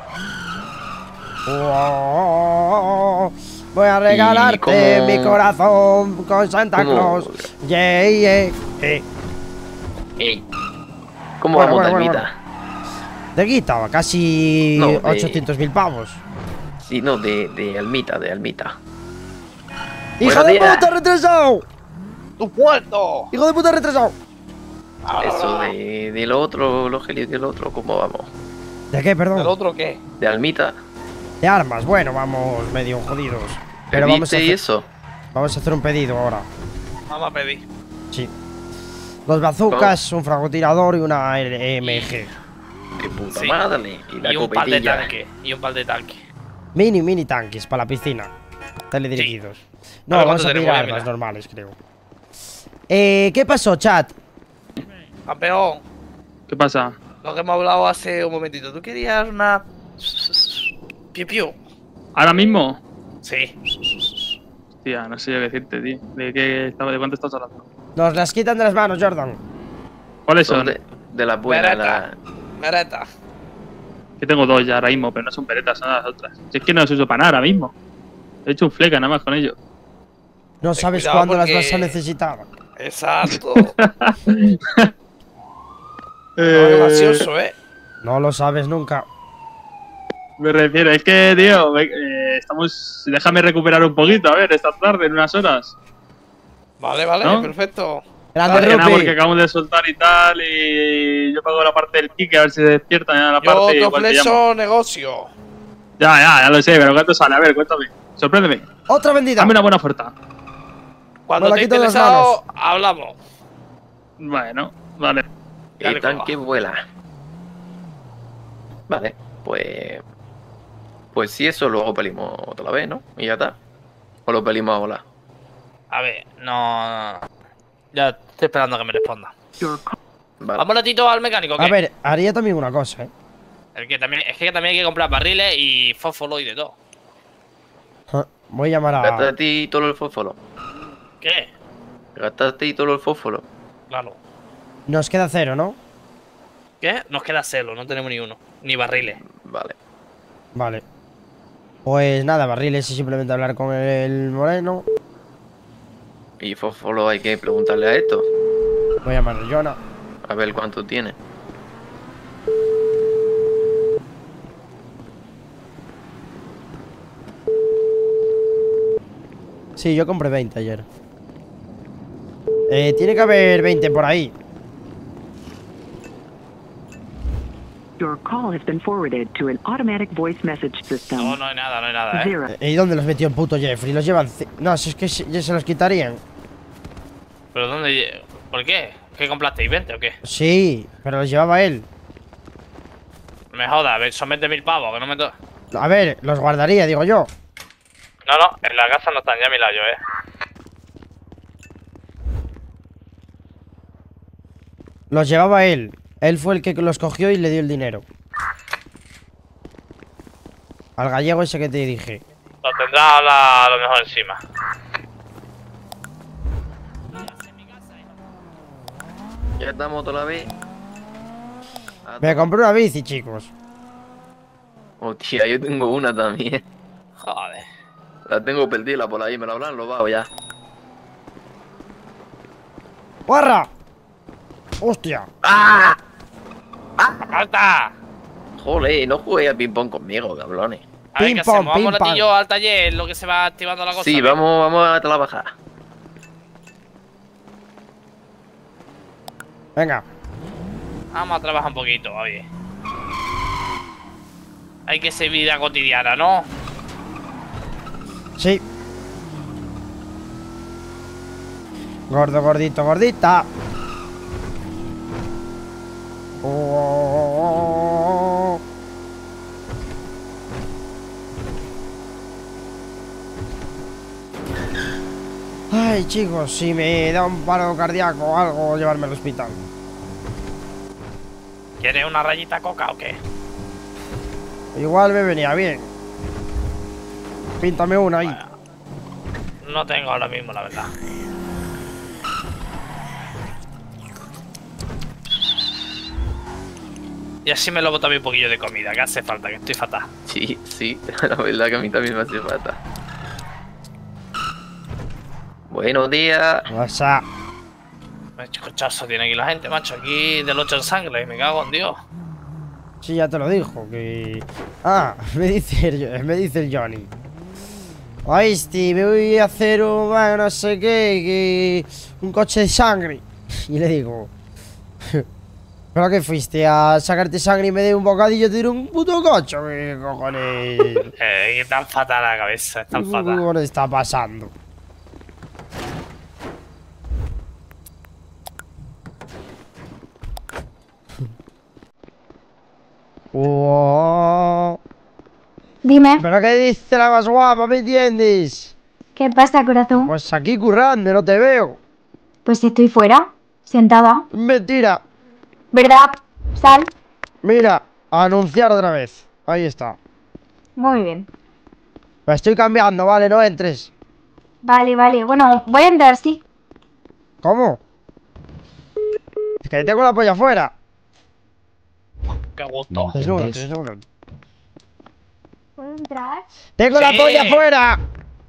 Oh, voy a regalarte cómo- mi corazón con Santa cómo- Claus. Yeah, yeah. Ey, ¿cómo Bueno, vamos bueno, de bueno, almita? De guita, casi No, de- 800.000 pavos. Sí, no, de almita, de almita. ¡Hijo Buenos de días. puta, retrasado! ¡Tu puerto! ¡Hijo de puta, retrasado! Eso de lo otro, los gelios del otro, ¿cómo vamos? ¿De qué, ¿El perdón? otro qué? De almita. De armas, bueno, vamos medio jodidos. Pero vamos a, ¿Viste y hacer, eso? vamos a hacer un pedido ahora. Vamos a pedir. Sí. Dos bazucas, un francotirador y una MG. De puta Sí. madre. Y la Y un par de copetilla. tanques. Y un par de tanques. Mini tanques para la piscina. Teledirigidos. No, Ahora, vamos ¿cuánto a pedir tenemos? armas Mira. normales, creo. ¿Qué pasó, chat? Campeón, ¿Qué pasa? lo que hemos hablado hace un momentito. ¿Tú querías una. Piu piu? ¿Ahora mismo? Sí. Hostia, no sé yo qué decirte, tío. ¿De cuánto estás hablando? Nos las quitan de las manos, Jordan. ¿Cuáles Son son? de las buenas. Beretta. Beretta. Que tengo dos ya ahora mismo, pero no son peretas, son las otras. Si es que no las uso para nada ahora mismo. He hecho un fleca nada más con ellos. No Ten sabes cuidado cuándo las porque- vas a necesitar. Exacto. Es gracioso, No lo sabes nunca. Me refiero, es que, tío, estamos. Déjame recuperar un poquito, a ver, esta tarde, en unas horas. Vale, vale, ¿No? perfecto. Grande, Más que nada Rupi. porque acabamos de soltar y tal, y yo pago la parte del kick, a ver si se despierta ya la Yo parte te igual te llamo. ofrezco negocio. Ya lo sé, pero ¿cuánto sale? A ver, cuéntame. Sorpréndeme. Otra vendida. Dame una buena oferta. Cuando Me la te quito de las interesado, hablamos. Bueno, vale. El tanque vuela. Vale, pues... Pues si eso, luego pelimos otra vez, ¿no? Y ya está. O lo pelimos a volar. A ver, no... Ya estoy esperando a que me responda. Vale. Vamos ratito al mecánico, ¿qué? A ver, haría también una cosa, ¿eh? Es que también hay que comprar barriles y fósforo y de todo. Voy a llamar a... Gastaste y todo el fósforo. ¿Qué? Gastaste y todo el fósforo. Claro. Nos queda 0, ¿no? ¿Qué? Nos queda celo, no tenemos ni uno. Ni barriles. Vale. Vale. Pues nada, barriles y simplemente hablar con el moreno. Y fósforo hay que preguntarle a esto. Voy a llamar a Jonah. A ver cuánto tiene. Sí, yo compré 20 ayer. Tiene que haber 20 por ahí. Your call has been forwarded to an automatic voice message system. No, no hay nada, ¿eh? ¿Y dónde los metió el puto Jeffrey? Los llevan... No, si es que ya se los quitarían. ¿Pero dónde? ¿Por qué? ¿Qué comprasteis? ¿20 o qué? Sí, pero los llevaba él. Me joda, a ver, son 20.000 pavos, que no me A ver, los guardaría, digo yo. No, en la casa no están ya a mi lado yo, Los llevaba él. Él fue el que los cogió y le dio el dinero. Al gallego ese que te dije. Lo tendrá a lo mejor encima. Ya estamos otra vez. Me compré una bici, chicos. Hostia, yo tengo una también. Joder. La tengo perdida por ahí, me la habrán robado ya. ¡Guarra! ¡Hostia! ¡Ah! ¡Alta! Joder, no juguéis a ping-pong conmigo, cabrones. A ver, ¿qué hacemos? Vamos un ratillo al taller, lo que se va activando la cosa. Sí, vamos a trabajar. Venga. Vamos a trabajar un poquito, oye. Hay que ser vida cotidiana, ¿no? Sí. Gordo, gordito, gordita. Oh. Ay, chicos, si me da un paro cardíaco o algo, llevarme al hospital. ¿Quieres una rayita coca o qué? Igual me venía bien. Píntame una ahí. No tengo ahora mismo, la verdad. Y así me lobo también un poquillo de comida, que hace falta, que estoy fatal. Sí, la verdad que a mí también me hace falta. Buenos días. WhatsApp. ¿Qué cochazo tiene aquí la gente, macho? Aquí del 8 en sangre, me cago en Dios. Sí, ya te lo dijo, que... Ah, me dice el Johnny. Oíste, me voy a hacer un... no sé qué, un coche de sangre. Y le digo... ¿Pero qué fuiste? ¿A sacarte sangre y me dé un bocadillo y te diré un puto coche? ¿Qué cojones? Que tan fatal la cabeza, es tan fatal. ¿Qué le está pasando? Oh. Dime. ¿Pero qué dice la más guapa, me entiendes? ¿Qué pasa, corazón? Pues aquí currando, no te veo. Pues estoy fuera, sentada. Mentira. ¿Verdad? Sal. Mira, a anunciar otra vez. Ahí está. Muy bien. Me estoy cambiando, vale, no entres. Vale, vale. Bueno, voy a entrar, sí. ¿Cómo? Es que tengo la polla afuera. Qué gusto. Desnudo. ¿Puedo entrar? ¡Tengo la polla afuera!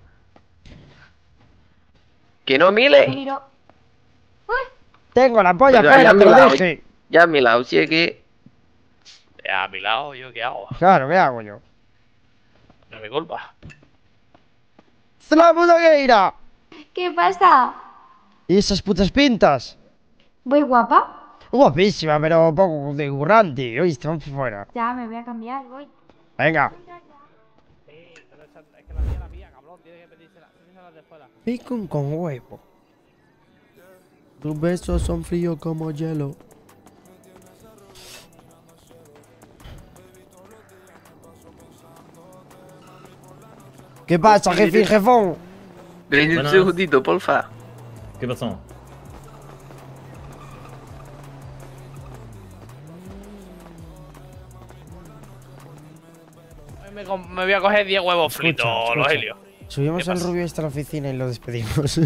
Que no mile. Miro. Tengo la polla Pero afuera, ya te lo a mi lado, dije. Ya a mi lado, si es que... A mi lado, ¿yo qué hago? Claro, ¿qué hago yo? No es mi culpa. ¡Es la puta Gueira! ¿Qué pasa? ¿Y esas putas pintas? ¿Voy guapa? Guapísima, pero un poco de currante. Oíste, vamos fuera. Ya, me voy a cambiar, voy. Venga. Sí, pero es que la mía la mía, cabrón. Tiene que pedírsela de fuera. Bacon con huevo. Tus besos son fríos como hielo. ¿Qué pasa, jefe y jefón? Ven un Buenas. segundito, porfa. ¿Qué pasó? Me voy a coger 10 huevos fritos, Rogelio. Subimos ¿Qué al pasa? rubio este a la oficina y lo despedimos.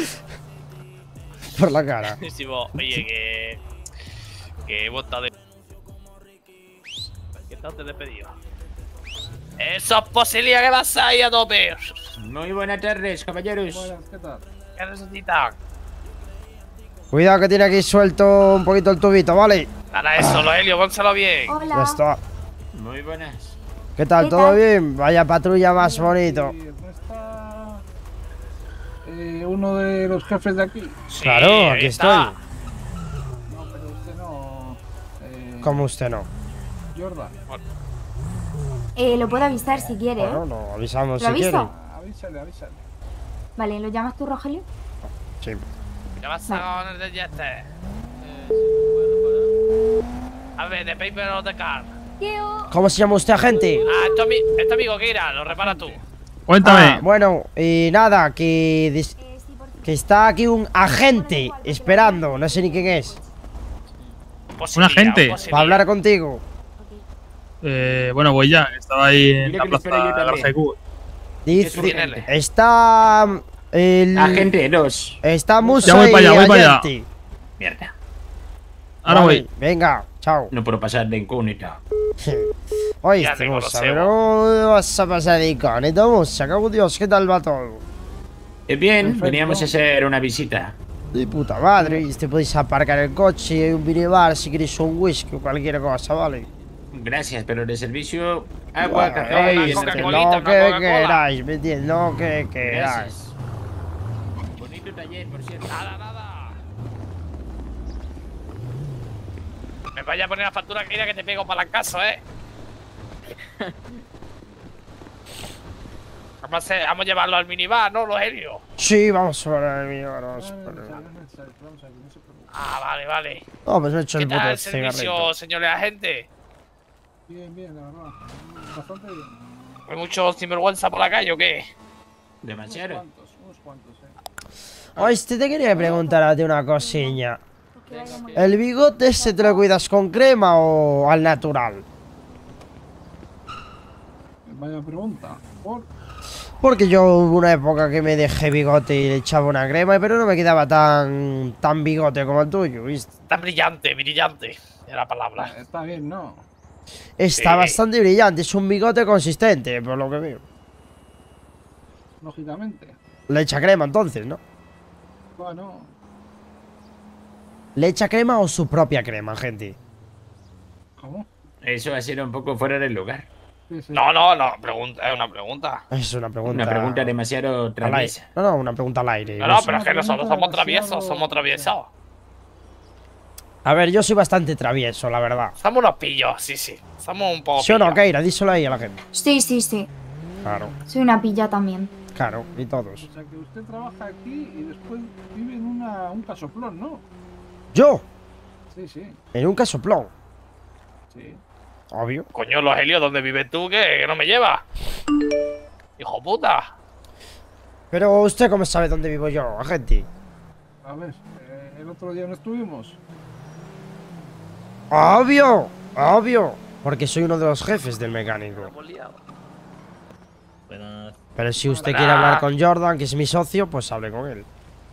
Por la cara. Decimos, oye, que he votado de. ¿Qué tal te he despedido? ¡Eso es posibilidad que vas ahí a tope! Muy buenas tardes, caballeros. ¿Qué tal? ¿Qué necesitan? Cuidado que tiene aquí suelto un poquito el tubito, ¿vale? Para eso, Rogelio, pónselo bien. Ya está. Muy buenas. ¿Qué tal? ¿Qué ¿Todo tal? bien? Vaya patrulla más bonito. ¿No está uno de los jefes de aquí? Claro, aquí estoy. No, pero usted no. ¿Cómo usted no? Jordan. Lo puedo avisar si quiere, ¿eh? Bueno, lo avisamos ¿Lo si quiere. aviso? Avísale. Vale, ¿lo llamas tú, Rogelio? Sí. ¿Qué pasa con el de este? A ver, de paper o de car. ¿Cómo se llama usted, agente? Ah, esto amigo Kira, lo repara tú. Ah, bueno, y nada, que está aquí un agente esperando, no sé ni quién es. ¿Un agente? Para hablar contigo. Bueno, voy ya. Estaba ahí en Dile la que le espero yo plaza de la también. GQ. Dice, está el Agente 2. Está Musa Ya voy para allá, y voy para allá. Ayante. Mierda. Ahora Vale, voy. Venga, chao. No puedo pasar de incógnita. Oíste, te Musa, conocemos. pero vas a pasar de incógnito, Musa. Cago en Dios, ¿qué tal va todo? Bien, Perfecto. veníamos a hacer una visita. De puta madre, ¿viste? Podéis aparcar el coche y hay un minibar si queréis un whisky o cualquier cosa, ¿vale? Gracias, pero de servicio, agua, Bueno, café y oíste, Coca-Colita, lo que queráis, ¿me entiendes? Lo que queráis. Gracias. Bonito taller, por cierto. Nada. Me vaya a poner la factura Kira que te pego para la casa, Vamos a llevarlo al minibar, ¿no, Rogelio? Sí, vamos a poner el minibar, vamos a poner. Ah, vale. No, pues me he hecho ¿Qué el tal puto el servicio, cigarrito. señores agentes? Bien, la verdad. Bastante bien. ¿Hay mucho sinvergüenza por la calle o qué? Demasiado. Unos cuantos. Oíste, te quería preguntar a ti una cosilla. ¿El bigote ese te lo cuidas con crema o al natural? Vaya pregunta. Porque yo hubo una época que me dejé bigote y le echaba una crema, pero no me quedaba tan bigote como el tuyo, ¿viste? Está brillante, es la palabra. Está bien, ¿no? Está Sí. bastante brillante, es un bigote consistente, por lo que veo. Lógicamente. Le echa crema entonces, ¿no? Bueno, ¿Le echa crema o su propia crema, gente? ¿cómo? Eso va a ser un poco fuera del lugar. No, pregunta, es una pregunta. Es una pregunta. Una pregunta demasiado al aire. traviesa. No, una pregunta al aire. No, pero es que nosotros somos traviesos. A ver, yo soy bastante travieso, la verdad. Somos unos pillos, sí. Somos un poco ¿Sí o no, pillos. Keira? Díselo ahí a la gente. Sí. Claro, Soy una pilla también. claro, y todos. O sea que usted trabaja aquí y después vive en un casoplón, ¿no? ¿Yo? Sí. En un casoplón. Sí. Obvio. Coño, Rogelio, ¿dónde vives tú que no me llevas? Hijo puta. Pero usted cómo sabe dónde vivo yo, agente. A ver, el otro día no estuvimos. Obvio. Porque soy uno de los jefes del mecánico. Buenas. Pero si usted Hola. quiere hablar con Jordan, que es mi socio, pues hable con él.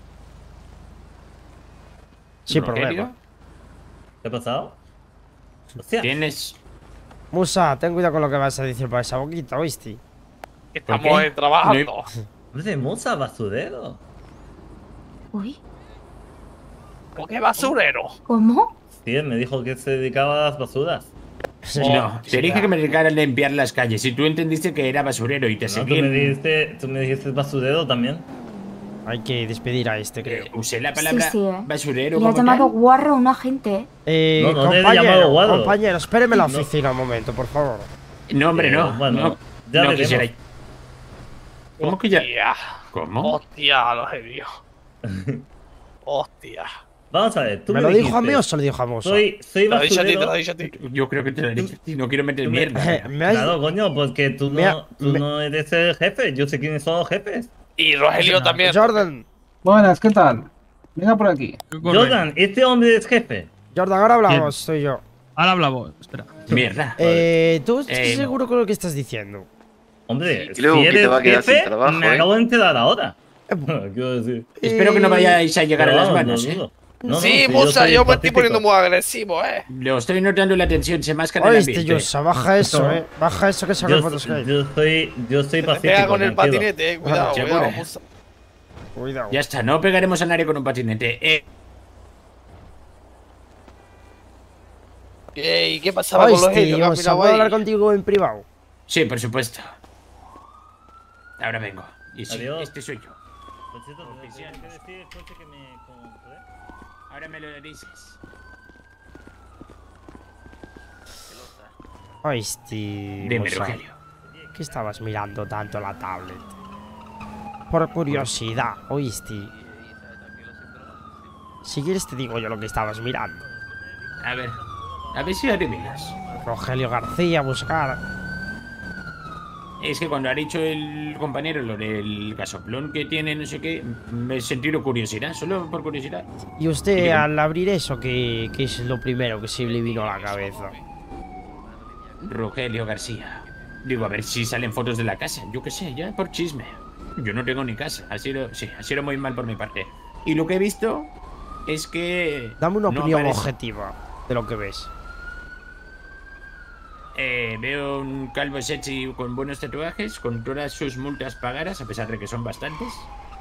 Sin ¿Rogelio? problema. ¿Qué ha pasado? Hostia. Tienes. Musa, ten cuidado con lo que vas a decir por esa boquita, ¿oíste? Estamos trabajando. Hombre, Musa, basurero. Uy, ¿Por qué basurero? ¿cómo? Sí, él me dijo que se dedicaba a las basuras. No, te dije que me dedicara a limpiar las calles y tú entendiste que era basurero y te No, seguí. tú me dijiste basurero también. Hay que despedir a este, creo. Usé la palabra Sí, basurero Le ha como llamado tal. guarro a un agente, Eh, No, no le he llamado guarro. compañero, espéreme en la No. oficina un momento, por favor. No, hombre, no. Bueno, no, ya no veremos. quisiera. ¿Cómo que ya? Hostia. ¿Cómo? Hostia, Rogelio. Hostia. Vamos a ver, tú ¿Me lo dijo a mí o se lo dijo a Musa? Soy Te lo he dicho a ti, te basurero. lo he dicho a ti. Yo creo que te lo he dicho a ti, no quiero meter mierda. Claro, coño, porque tú no eres el jefe. Yo sé quiénes son los jefes. Y Rogelio también. Jordan. Buenas, ¿qué tal? Venga por aquí. Jordan, este hombre es jefe. Jordan, ahora hablamos, soy yo. Ahora hablamos, espera. Mierda. ¿Tú estás seguro con lo que estás diciendo? Hombre, creo si que te eres va a quedar sin jefe, trabajo, me acabo de enterar ahora. Quiero decir. Espero que no vayáis a llegar a las No, manos, no ¿eh? dudo. No, Sí, no, Musa, soy yo me estoy pacífico. poniendo muy agresivo, Lo estoy notando la tensión, se masca en el Oíste, ambiente. Yusa, baja eso, Baja eso que saca fotos que hay. Yo soy Me pacífico. pega con el tranquilo. patinete, cuidado, seguro. cuidado, Musa. Cuidado. Ya está, no pegaremos a nadie con un patinete. ¿Y qué pasaba con los Oíste, helios? ¿Qué has Yusa, mirado ¿puedo ahí? hablar contigo en privado? Sí, por supuesto. Ahora vengo. Y sí, Adiós. este soy yo. Conchito, ¿te tengo que decir el coche que me compré? Ahora me lo dices. Oíste, Dime, Musa, Rogelio. ¿qué estabas mirando tanto la tablet? Por curiosidad, oíste. Si quieres te digo yo lo que estabas mirando. A ver si adivinas. Rogelio García, buscar. Es que cuando ha dicho el compañero lo del gasoplón que tiene, no sé qué, me he sentido curiosidad, solo por curiosidad. Y usted al abrir eso, ¿qué es lo primero que se le vino a la cabeza? Rogelio García. Digo, a ver si salen fotos de la casa, yo qué sé, ya por chisme. Yo no tengo ni casa, ha sido muy mal por mi parte. Y lo que he visto es que... Dame una no opinión aparece. objetiva de lo que ves. Veo un calvo sexy con buenos tatuajes, con todas sus multas pagadas, a pesar de que son bastantes.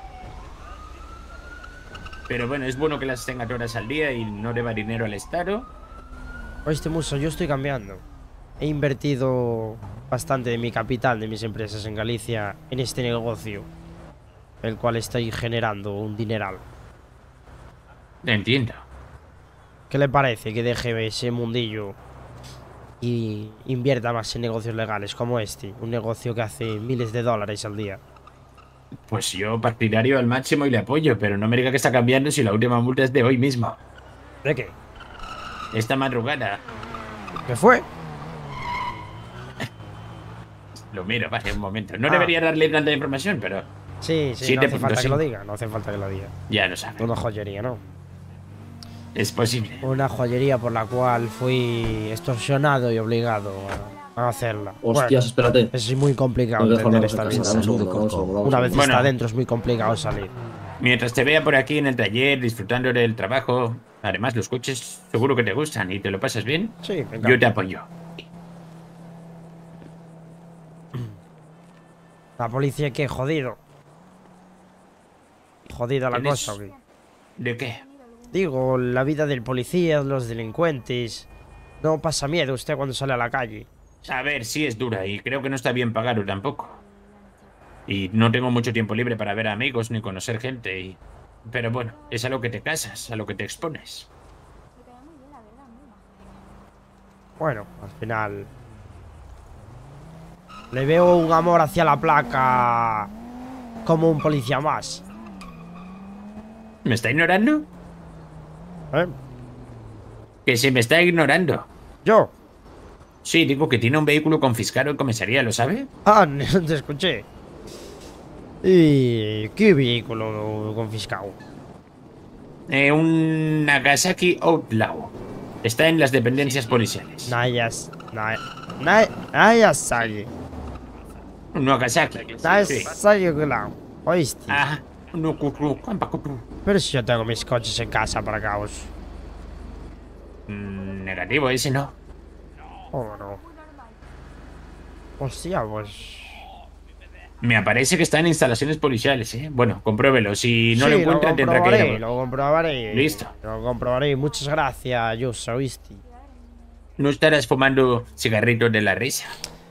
Pero bueno, es bueno que las tenga todas al día y no deba dinero al Estado. Oíste, Musa, yo estoy cambiando. He invertido bastante de mi capital, de mis empresas en Galicia, en este negocio, el cual estoy generando un dineral. Entiendo. ¿Qué le parece que deje ese mundillo y invierta más en negocios legales como este? Un negocio que hace miles de dólares al día. Pues yo partidario al máximo y le apoyo, pero no me diga que está cambiando si la última multa es de hoy mismo. ¿De qué? Esta madrugada. ¿Qué fue? Lo miro, vale, un momento. No debería darle tanta información, pero... Sí, no hace falta que 7.5. lo diga, no hace falta que lo diga. Ya lo sabe. Una joyería, ¿no? Es posible. Una joyería por la cual fui extorsionado y obligado a hacerla. Hostias, espérate. Es muy complicado No, entender vamos esta a vida. casa, vamos. Una vez Bueno. está dentro es muy complicado salir. Mientras te vea por aquí en el taller, disfrutando del trabajo... Además, los coches seguro que te gustan y te lo pasas bien. Sí, venga. Yo te apoyo. La policía, ¿qué? Jodido. Jodida la ¿Tienes- cosa, ¿o qué? ¿De qué? Digo, la vida del policía, los delincuentes. No pasa miedo usted cuando sale a la calle. A ver, sí es dura y creo que no está bien pagado tampoco. Y no tengo mucho tiempo libre para ver amigos ni conocer gente y... Pero bueno, es a lo que te casas, a lo que te expones. Bueno, al final... Le veo un amor hacia la placa... Como un policía más. ¿Me está ignorando? ¿Eh? Que se me está ignorando. ¿Yo? Sí, digo que tiene un vehículo confiscado en comisaría, ¿lo sabe? Ah, no te escuché. ¿Y qué vehículo confiscado? Un Nagasaki Outlaw. Está en las dependencias policiales. Nagasaki. Un Nagasaki. Nagasaki, claro. ¿Oíste? Ah, no, Pero si yo tengo mis coches en casa para caos. Negativo, ese no. ¿Cómo no? Hostia, pues... Me aparece que está en instalaciones policiales, ¿eh? Bueno, compruébelo. Si no Sí, lo encuentra, tendrá que... Lo comprobaré. Listo. Lo comprobaré. Muchas gracias, Yusa, ¿oíste? ¿No estarás fumando cigarritos de la risa?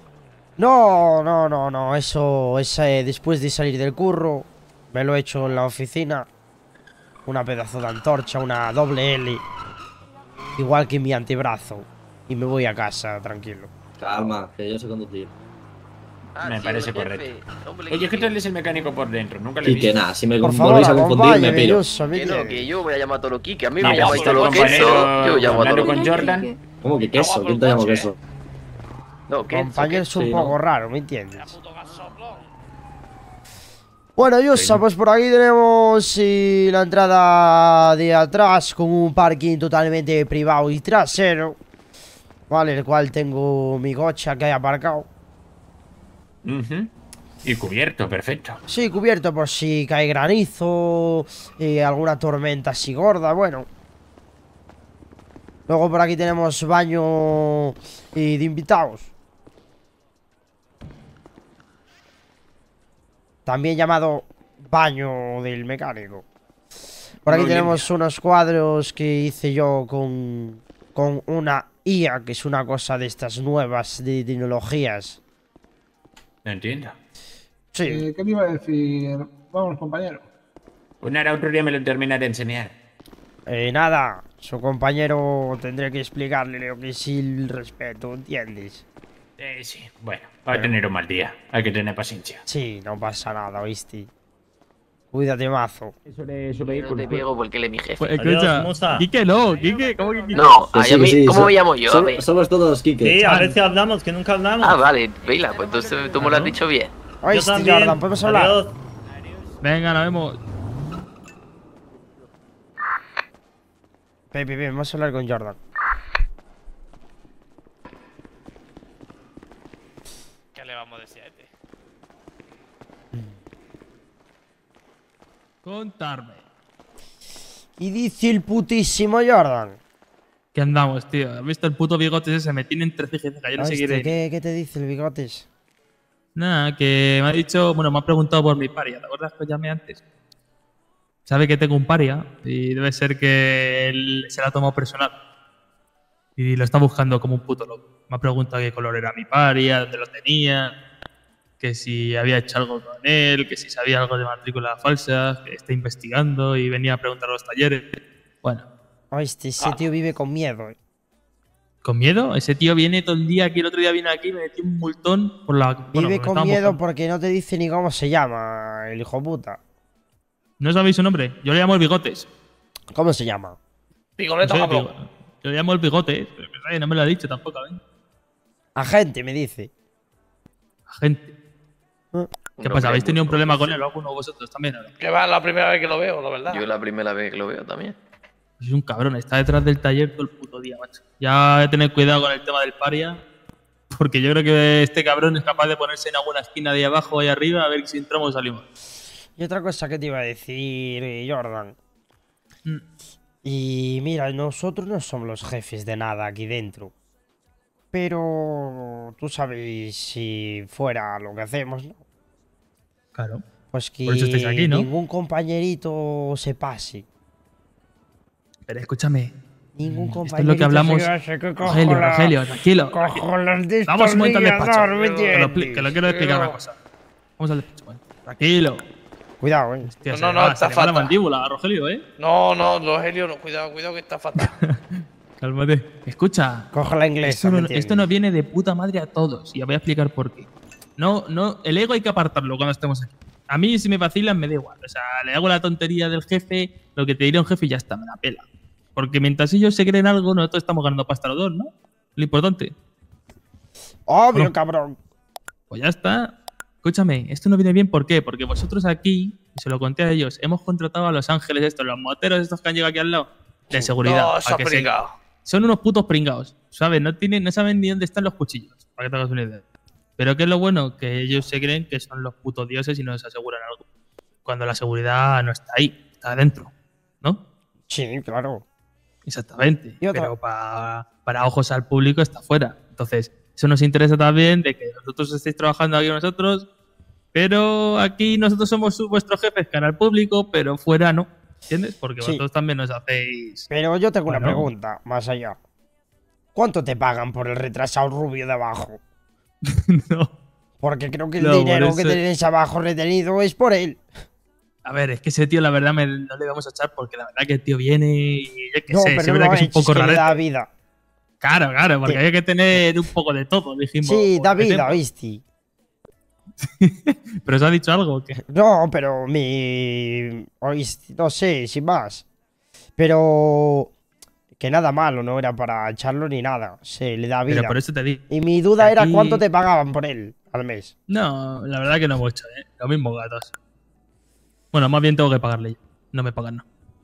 No. Eso es después de salir del curro. Me lo he hecho en la oficina. Una pedazo de antorcha, una doble L. Igual que mi antebrazo. Y me voy a casa, tranquilo. Calma, que yo sé conducir. Me parece correcto. Oye, ¿qué tal es el mecánico por dentro? Nunca le he Y visto. que nada, si me Por volvéis favor, a confundir, me piro. Que no, que yo voy a llamar a Toro Kike. A mí No, me llamáis vuestro Toro Queso. compañero Yo llamo a hablando Toro con Kike. Jordan. ¿Cómo que queso? ¿Quién te llama queso? No, queso. Compañero es un Sí, poco ¿no? raro, ¿me entiendes? Bueno, Yosa, pues por aquí tenemos la entrada de atrás con un parking totalmente privado y trasero. Vale, el cual tengo mi coche que hay aparcado. Y cubierto, perfecto. Sí, cubierto por si cae granizo, alguna tormenta así gorda, bueno. Luego por aquí tenemos baño de invitados. También llamado baño del mecánico. Por aquí Muy tenemos unos cuadros que hice yo con una IA, que es una cosa de estas nuevas de tecnologías. Entiendo. Sí. ¿Qué te iba a decir? Vamos, compañero. Pues nada, otro día me lo terminaré de enseñar. Nada, su compañero tendré que explicarle lo que es el respeto, ¿entiendes? Sí, bueno, va a tener un mal día. Hay que tener paciencia. Sí, no pasa nada, ¿oíste? Cuídate, mazo. Eso de su No te pego porque él es mi jefe. Pues, escucha, Quique no, Quique, ¿cómo que Quique? No, a mí, ¿cómo me llamo yo? A ver. Somos todos Quique. Sí, a ver si hablamos, que nunca hablamos. Ah, vale, Vila, pues entonces tú me lo has dicho bien. ¿Oíste, también. Jordan? ¿Podemos hablar? Adiós. Venga, nos vemos. Pepe, vamos a hablar con Jordan. ¿Qué le vamos a decir a este? Contarme. Y dice el putísimo Jordan. ¿Qué andamos, tío? ¿Has visto el puto bigote ese? Me tiene entre ceja y ceja. Yo no sé ¿Oíste? qué. ¿Qué te dice el bigotes? Nada, que me ha dicho. Bueno, me ha preguntado por mi paria. ¿Te acuerdas que os llamé antes? Sabe que tengo un paria y debe ser que él se la ha tomado personal. Y lo está buscando como un puto loco. Me ha preguntado qué color era mi paria, dónde lo tenía, que si había hecho algo con él, que si sabía algo de matrícula falsa, que está investigando y venía a preguntar a los talleres. Bueno. ¿Oíste? Ese tío vive con miedo. ¿Con miedo? Ese tío viene todo el día aquí, el otro día vino aquí y me metió un multón por la... Vive con miedo porque no te dice ni cómo se llama, el hijo puta. ¿No sabéis su nombre? Yo le llamo el Bigotes. ¿Cómo se llama? Pigoleta, No sé, cabrón. yo le llamo el Bigotes, pero no me lo ha dicho tampoco, ¿eh? Agente, me dice. Agente. ¿Qué pasa? ¿Habéis tenido un problema con él o alguno de vosotros también? ¿O no? Que va la primera vez que lo veo, la verdad. Yo la primera vez que lo veo también. Es un cabrón, está detrás del taller todo el puto día, macho. Ya tener cuidado con el tema del paria, porque yo creo que este cabrón es capaz de ponerse en alguna esquina de ahí abajo o ahí arriba a ver si entramos o salimos. Y otra cosa que te iba a decir, Jordan. Y mira, nosotros no somos los jefes de nada aquí dentro. Pero tú sabes si fuera lo que hacemos, ¿no? Claro. Pues que Por eso estáis aquí, ¿no? ningún compañerito se pase. Pero escúchame. Ningún compañerito Esto es lo que hablamos. se pase, que cojo Rogelio, la- Rogelio, tranquilo. cojo las Vamos un momento al despacho. destornillador, ¿me Que lo quiero explicar una cosa. Vamos al despacho. Bueno, tranquilo. Cuidado, Hostia, No, se no, le no, va- está se le va la fatal. mandíbula, Rogelio, ¿eh? No, Rogelio, no, cuidado, cuidado que está fatal. Cálmate. Escucha. Coge la inglesa, Esto, ¿me no, entiendes? esto nos viene de puta madre a todos. Y os voy a explicar por qué. No, el ego hay que apartarlo cuando estemos aquí. A mí, si me vacilan, me da igual. O sea, le hago la tontería del jefe, lo que te diré un jefe y ya está, me la pela. Porque mientras ellos se creen algo, nosotros estamos ganando pasta los dos, ¿no? Lo importante. Obvio, Bueno. cabrón. Pues ya está. Escúchame, esto no viene bien, ¿por qué? Porque vosotros aquí, y se lo conté a ellos, hemos contratado a los ángeles estos, los moteros estos que han llegado aquí al lado, de seguridad. No, eso para ha que se- pringado. Son unos putos pringados, ¿sabes? No saben ni dónde están los cuchillos, para que te hagas una idea. Pero ¿qué es lo bueno? Que ellos se creen que son los putos dioses y nos aseguran algo. Cuando la seguridad no está ahí, está adentro, ¿no? Sí, claro. Exactamente. Y otra- Pero para ojos al público está fuera. Entonces, eso nos interesa también de que vosotros estéis trabajando aquí con nosotros, pero aquí nosotros somos vuestros jefes cara al público, pero fuera no. ¿Entiendes? Porque Sí. vosotros también nos hacéis... Pero yo tengo una Bueno. pregunta, más allá. ¿Cuánto te pagan por el retrasado rubio de abajo? No. Porque creo que el No, por dinero que eso- tenéis abajo retenido es por él. A ver, es que ese tío la verdad no le vamos a echar porque la verdad que el tío viene y yo qué No, sé, pero es no verdad lo que es un eches, poco que le raro. da vida. Claro, porque Sí. hay que tener un poco de todo, dijimos. Sí, da pues, vida, metemos. ¿viste? ¿Pero os ha dicho algo o qué? No, pero no sé, sin más. Pero que nada malo, no era para echarlo ni nada. Se le da vida. Pero por eso te digo. Y mi duda era Aquí- cuánto te pagaban por él al mes. No, la verdad que no mucho, Lo mismo gatos. Bueno, más bien tengo que pagarle yo. No me pagan, no.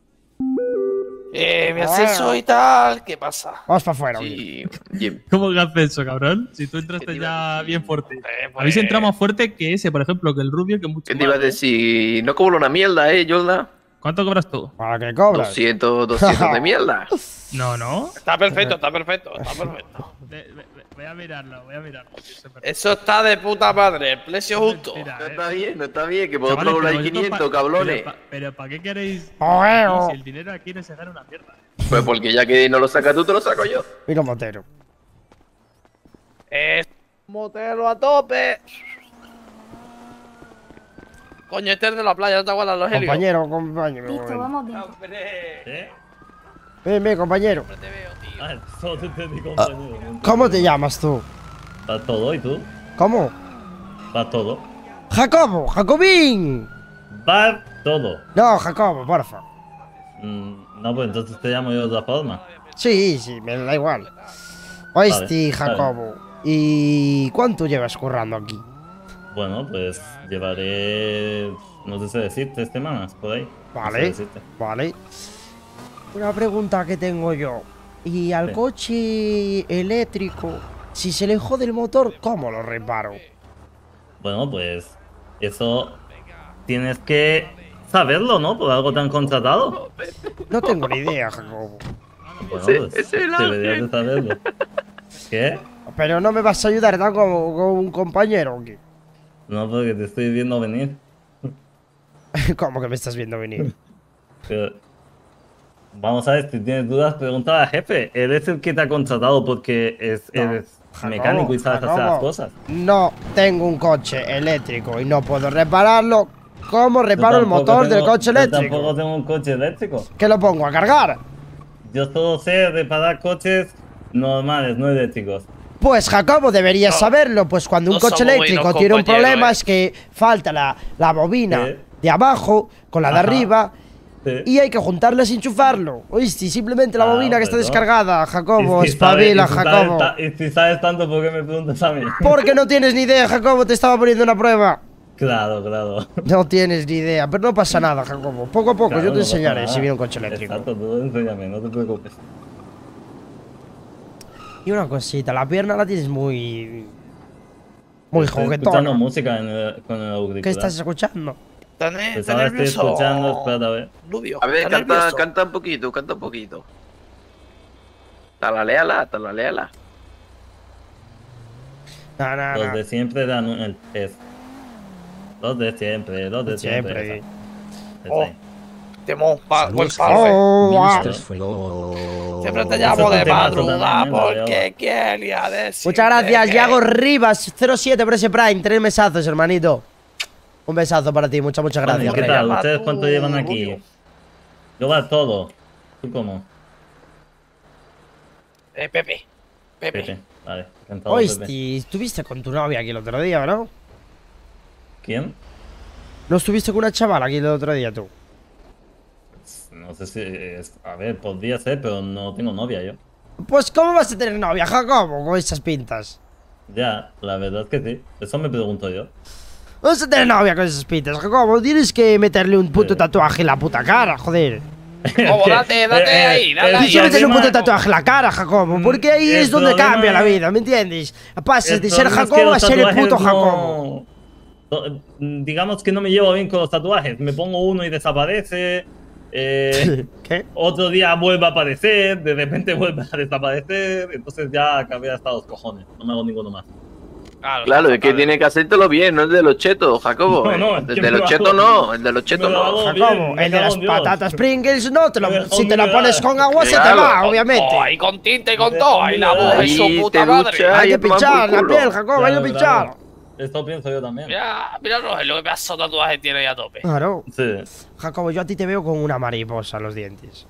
Mi ascenso y tal, ¿qué pasa? Vamos para afuera. ¿Cómo que haces eso, cabrón? Si tú entraste ya bien fuerte. pues- Habéis entrado más fuerte que ese, por ejemplo, que el rubio, que mucho ¿Qué te iba a más, ¿eh? decir? No cobro una mierda, Yolda. ¿Cuánto cobras tú? ¿Para qué cobras? 200 de mierda. No, no. Está perfecto, está perfecto, está perfecto. Voy a mirarlo, voy a mirarlo. Eso está de puta madre, el precio justo. No está bien, no está bien, que por Chavales, otro lado pero hay vosotros 500, cabrones. Pero ¿para qué queréis? Oeo. Si el dinero aquí no se gana una mierda. Pues porque ya que no lo sacas tú, te lo saco yo. Mira, Motero. Motero a tope. Coño, este es de la playa, no te aguantas los helios. Compañero. Listo, vamos dentro. Ven, compañero. Solo te entendí, compañero. ¿Cómo te llamas tú? Va todo, ¿y tú? ¿Cómo? Va todo. Jacobo, Jacobín. Va todo. No, Jacobo, porfa. No, pues entonces te llamo yo de otra forma. Sí, me da igual. Oíste, Vale, Jacobo. ¿Y cuánto llevas currando aquí? Bueno, pues llevaré, no sé decir, 3 semanas por ahí. No sé Vale, decirte. vale. Una pregunta que tengo yo. ¿Y al Sí. coche eléctrico, si se le jode el motor, cómo lo reparo? Bueno, pues eso tienes que saberlo, ¿no? Por algo te han contratado. No tengo ni idea, Jacobo. Bueno, Ese- pues ese es el deberías ángel. de saberlo. ¿Qué? Pero no me vas a ayudar tan como un compañero. ¿O qué? No, porque te estoy viendo venir. ¿Cómo que me estás viendo venir? Pero, vamos a ver, si tienes dudas, pregunta al jefe. Él es el que te ha contratado porque eres mecánico y sabes hacer las cosas. No tengo un coche eléctrico y no puedo repararlo. ¿Cómo reparo el motor del coche Yo eléctrico? tampoco tengo un coche eléctrico. ¿Qué lo pongo a cargar? Yo solo sé reparar coches normales, no eléctricos. Pues Jacobo, deberías saberlo. Pues cuando un no coche somos eléctrico buenos tiene un compañeros, problema es que falta la bobina de abajo con la de Ajá. arriba. Sí. Y hay que juntarlas y enchufarlo. ¿Oíste? Simplemente la bobina que está pues no. descargada, Jacobo. Y si Espabila, sabes- y si Jacobo. sabes y si sabes tanto, ¿por qué me preguntas a mí? Porque no tienes ni idea, Jacobo. Te estaba poniendo una prueba. Claro, claro. No tienes ni idea. Pero no pasa nada, Jacobo. Poco a poco Claro, yo te no pasa enseñaré nada. si viene un coche eléctrico. Exacto, tú enséñame, no te preocupes. Y una cosita, la pierna la tienes muy Estoy escuchando juguetona. música con el auricular. ¿Qué estás escuchando? Pues ahora estoy escuchando, espérate a ver. A ver, canta un poquito, canta un poquito. Talaleala, talaleala. Los de siempre dan el test. Los de siempre, los de siempre. Siempre. esa. Oh, temón, buen Oh, Siempre te llamo de madrugada porque porque quería decir. Muchas gracias, Yago Rivas 07 por ese Prime. 3 mesazos, hermanito. Un besazo para ti, muchas gracias. ¿Qué Rey. tal? ¿Ustedes cuánto llevan aquí? Yo va todo. ¿Tú cómo? Pepe. Pepe. Vale, encantado, Pepe. Oye, estuviste con tu novia aquí el otro día, ¿no? ¿Quién? ¿No estuviste con una chavala aquí el otro día tú? No sé si a ver, podría ser, pero no tengo novia yo. Pues ¿cómo vas a tener novia, Jacobo, con esas pintas? Ya, la verdad es que sí. Eso me pregunto yo. Vas a tener novia con esas pintas, Jacobo. Tienes que meterle un puto tatuaje en la puta cara, joder. Vamos, date ahí, date Tienes que meterle un puto tatuaje en la cara, Jacobo. Porque ahí el es donde problema cambia la es- vida, ¿me entiendes? Pasas de El ser problema es que Jacobo a los ser el tatuajes puto no- Jacobo. Digamos que no me llevo bien con los tatuajes. Me pongo uno y desaparece. ¿Qué? Otro día vuelve a aparecer. De repente vuelve a desaparecer. Entonces ya acabé hasta los cojones. No me hago ninguno más. Claro, es que tiene que hacértelo bien, no el de los chetos, Jacobo. No, no, es el que de me los lo chetos hago- no, el de los chetos me lo no. hago Jacobo, el de las patatas Pringles no, si te la pones con agua se te Claro. va, obviamente. Ahí con tinta y con todo. Ahí la voz y su Ahí puta te madre. duchas Hay y que a tomar pinchar por la culo. piel, Jacobo, hay que pinchar. Esto pienso yo también. Mira lo que tatuaje tiene ahí a tope. Claro. Sí. Jacobo, yo a ti te veo con una mariposa en los dientes.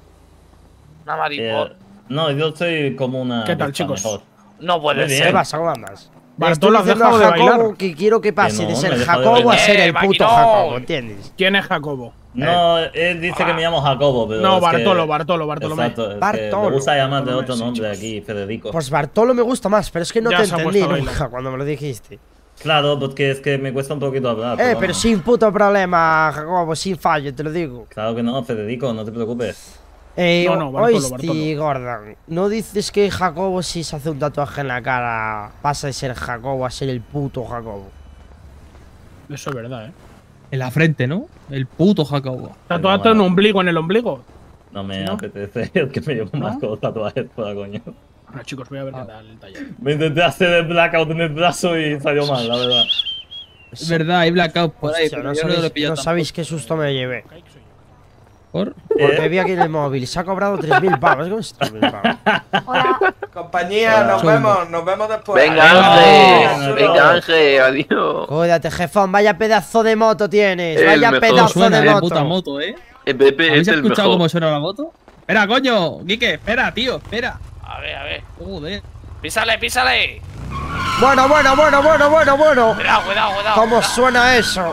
Una mariposa. No, yo soy como una. ¿Qué tal, avispa chicos? mejor. No puede Muy ser. bien. ¿Qué pasa? ¿Cómo andas? Bartolo, has estoy diciendo dejado de a Jacobo bailar. que quiero que pase Que no, de me ser he dejado de Jacobo a bailar. ser el puto maquinón. Jacobo, ¿entiendes? ¿Quién es Jacobo? No, él dice que me llamo Jacobo, pero. No, es que- Bartolomé. Exacto, es que Bartolo. me gusta llamar de otro Bartolomé, sí, nombre chicos. aquí, Federico. Pues Bartolo me gusta más, pero es que no Ya te se ha entendí puesto a bailar. nunca cuando me lo dijiste. Claro, porque es que me cuesta un poquito hablar. Pero sin puto problema, Jacobo, sin fallo, te lo digo. Claro que no, Federico, no te preocupes. No, Bartolo, Oisti, Gordon, ¿no dices que Jacobo si se hace un tatuaje en la cara pasa de ser Jacobo a ser el puto Jacobo? Eso es verdad, En la frente, ¿no? El puto Jacobo. Tatuate un ombligo en el ombligo. No me ¿No? apetece, es que me llevo más con los tatuajes para coño. Bueno, chicos, voy a ver qué tal el taller. Me intenté hacer el blackout en el brazo y salió mal, la verdad. Es verdad, hay blackout por ahí, Hostia, pero no yo no lo he sabéis, pillado no sabéis qué susto me llevé. ¿Por? Porque vi aquí en el móvil y se ha cobrado 3.000 pavos. ¿Cómo es 3.000 pavos? Compañía, nos vemos después. Venga, Ángel. Venga, Ángel, adiós. Cuídate, jefón, vaya pedazo de moto tienes. El Vaya mejor. pedazo Suena de la moto. puta moto, El Pepe ¿Habéis es el escuchado mejor. cómo suena la moto? Espera, coño, Quique, espera, tío, espera. A ver. Joder. Písale. Bueno. Cuidado. ¿Cómo suena eso?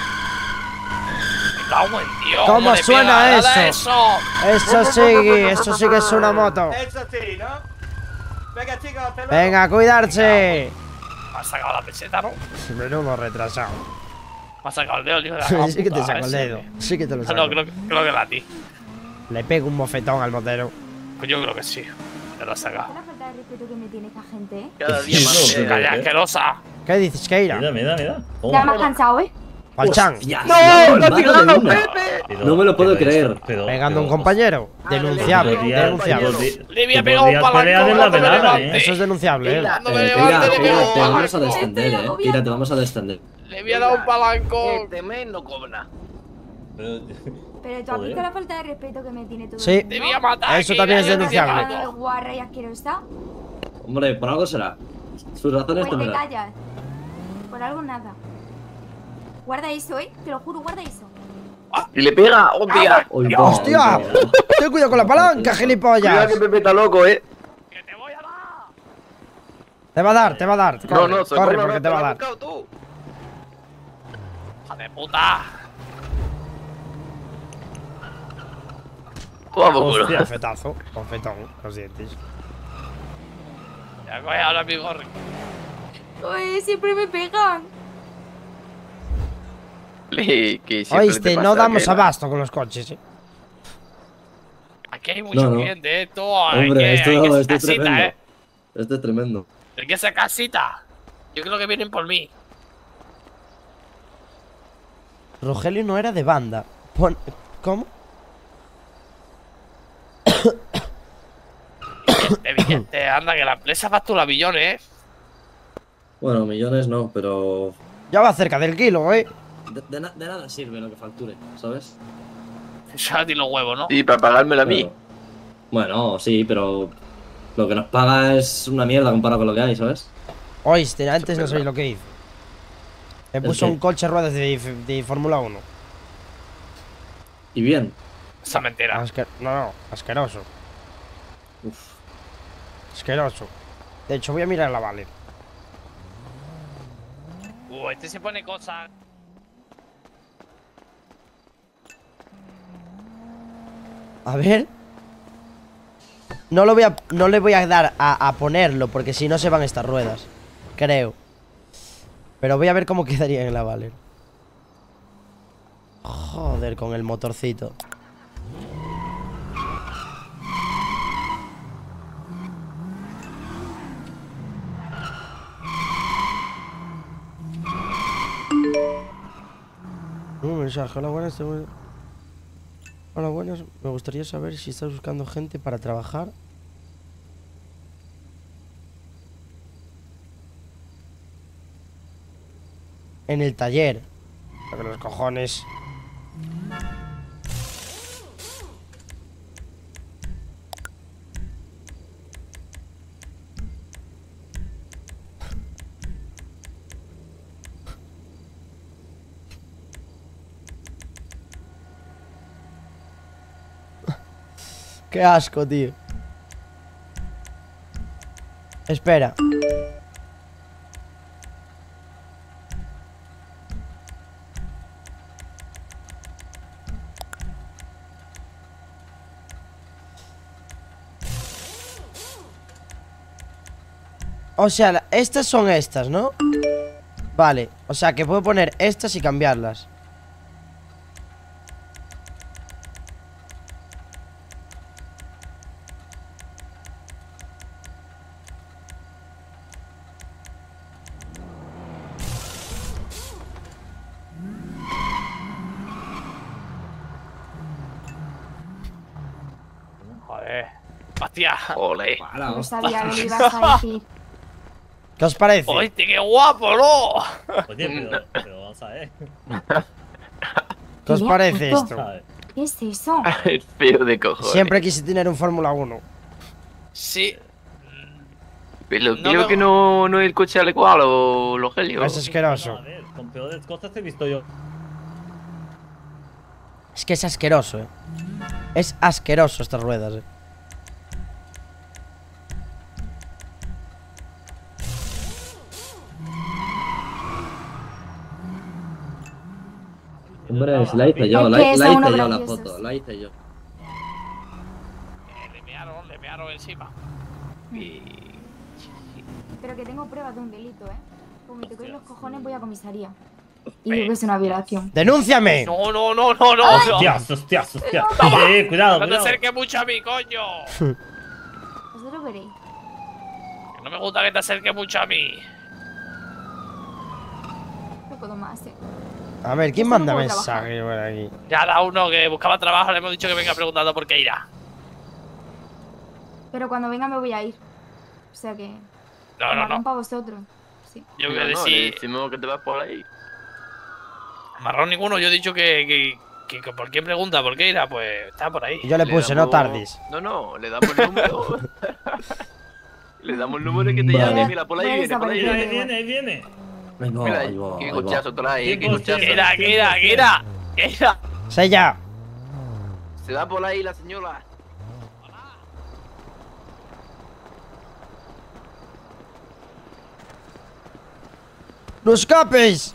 Me cago en Dios. ¿Cómo le suena pega, eso? nada de Eso sí que es una moto. Eso sí, ¿no? Venga, chicos, hasta luego. Venga, cuidarse. Me has sacado la peseta, ¿no? Menudo retrasado. Me has sacado el dedo, tío. de la Sí que te puta, saco el ese. dedo. Sí que te lo No, saco. creo que la a ti. Le pego un bofetón al motero. Pues yo creo que sí. Te lo has sacado. La falta de respeto que me tiene esta gente, ¿eh? Cada día más. Calla, asquerosa. ¿Qué dices, Keira? Mira. Ya me has cansado, ¿eh? Palchan. ¡No! ¡Lo ha tirado, Pepe! No me lo puedo creer. Pegando a un compañero. Denunciable. Denunciable. Le voy a pegar un palancón. Eso es denunciable, ¿eh? Keira, te vamos a descender, Keira, te vamos a descender. Le voy a dar un palancón. Este mes no cobra. Pero tú has visto la falta de respeto que me tiene todo Sí. el mundo. Te voy a matar. Eso también es denunciable. Guarra y asquerosa. Hombre, por algo será. Sus razones Pues te tendrá. callas. Por algo nada. Guarda eso, te lo juro, guarda eso. Y le pega, hostia. ¡Hostia! Ten cuidado con la palanca, Cuidado gilipollas. que Pepe está loco, Te va a dar, te va a dar. No, Corre, socorro, corre no, porque te va a lo dar. has buscado tú. ¡Hija de puta! Toma por culo. Bofetazo, bofetón, los dientes. Ya coge ahora mi gorri. Uy, siempre me pegan. Que siempre Oíste, te no pasa damos que- abasto con los coches, Aquí hay mucho No. cliente, esto. Hombre, hay esto que es casita, tremendo. Esto es tremendo. Hay que esa casita. Yo creo que vienen por mí. Rogelio no era de banda. ¿Cómo? Billete, anda, que la empresa factura billones, Bueno, millones no, pero. Ya va cerca del kilo, De nada sirve lo que facture, ¿sabes? Eso a ti los huevos, ¿no? Sí, para pagármelo a mí. Pero- Bueno, sí, pero. Lo que nos paga es una mierda comparado con lo que hay, ¿sabes? Oíste, antes no sabéis lo que hizo. Me puso qué? un coche ruedas de Fórmula 1. Y bien. Esa mentira. No, asqueroso. Asqueroso. De hecho, voy a mirar la vale. Este se pone cosas. A ver. No le voy a dar a ponerlo, porque si no se van estas ruedas. Creo. Pero voy a ver cómo quedaría en la vale. Joder, con el motorcito. Un mensaje. Hola, buenas. Hola, buenas. Me gustaría saber si estás buscando gente para trabajar. En el taller. Pero los cojones. Qué asco, tío. O sea, estas son estas, ¿no? Vale, o sea que puedo poner estas y cambiarlas. Joder. Hostia. Ole. No sabía que lo ibas a decir. ¿Qué os parece? Oye, qué guapo, ¿no? Oye, pero vamos a ver. ¿Qué os parece esto? ¿Qué es eso? Es feo de cojones. Siempre quise tener un Fórmula 1. Sí. Pero creo que no es el coche adecuado, lo Helio. Es asqueroso. A ver, con peores cosas he visto yo. Es que es asqueroso, Es asqueroso estas ruedas, Hombre, si la hice yo, la hice yo la foto, la hice yo. Le mearon encima. Pero que tengo pruebas de un delito, Como me toqué los cojones voy a comisaría. Y digo que es una violación. ¡Denúnciame! No. Hostias. Cuidado, No te cuidado. acerques mucho a mí, coño. Vosotros veréis. Que no me gusta que te acerques mucho a mí. No puedo más, A ver, ¿quién Eso no manda puedo mensaje por aquí? Ya da uno que buscaba trabajo, le hemos dicho que venga preguntando por qué irá. Pero cuando venga me voy a ir. O sea que... No. para vosotros. Sí. Yo voy a Le decir... decimos que te vas por ahí. Marrón ninguno, yo he dicho que por quién pregunta por qué irá, pues está por ahí. Yo le puse, no tardis. No, le damos el número. Le damos el número y que te llame. Mira, por ahí viene, por ahí Mira, viene. ahí viene. Venga, Mira, ahí va, qué ahí va. cochazo te la hay, qué cochazo. Que irá. ¡Sella! Se da por ahí la señora. ¡No escapes!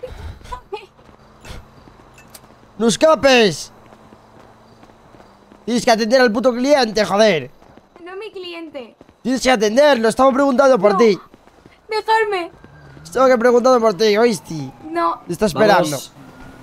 ¡No escapes! Tienes que atender al puto cliente, joder. No es mi cliente. Tienes que atenderlo, estamos preguntando por ti. Dejarme. Estaba preguntando por ti, ¿oíste? No. Te está esperando. Vamos.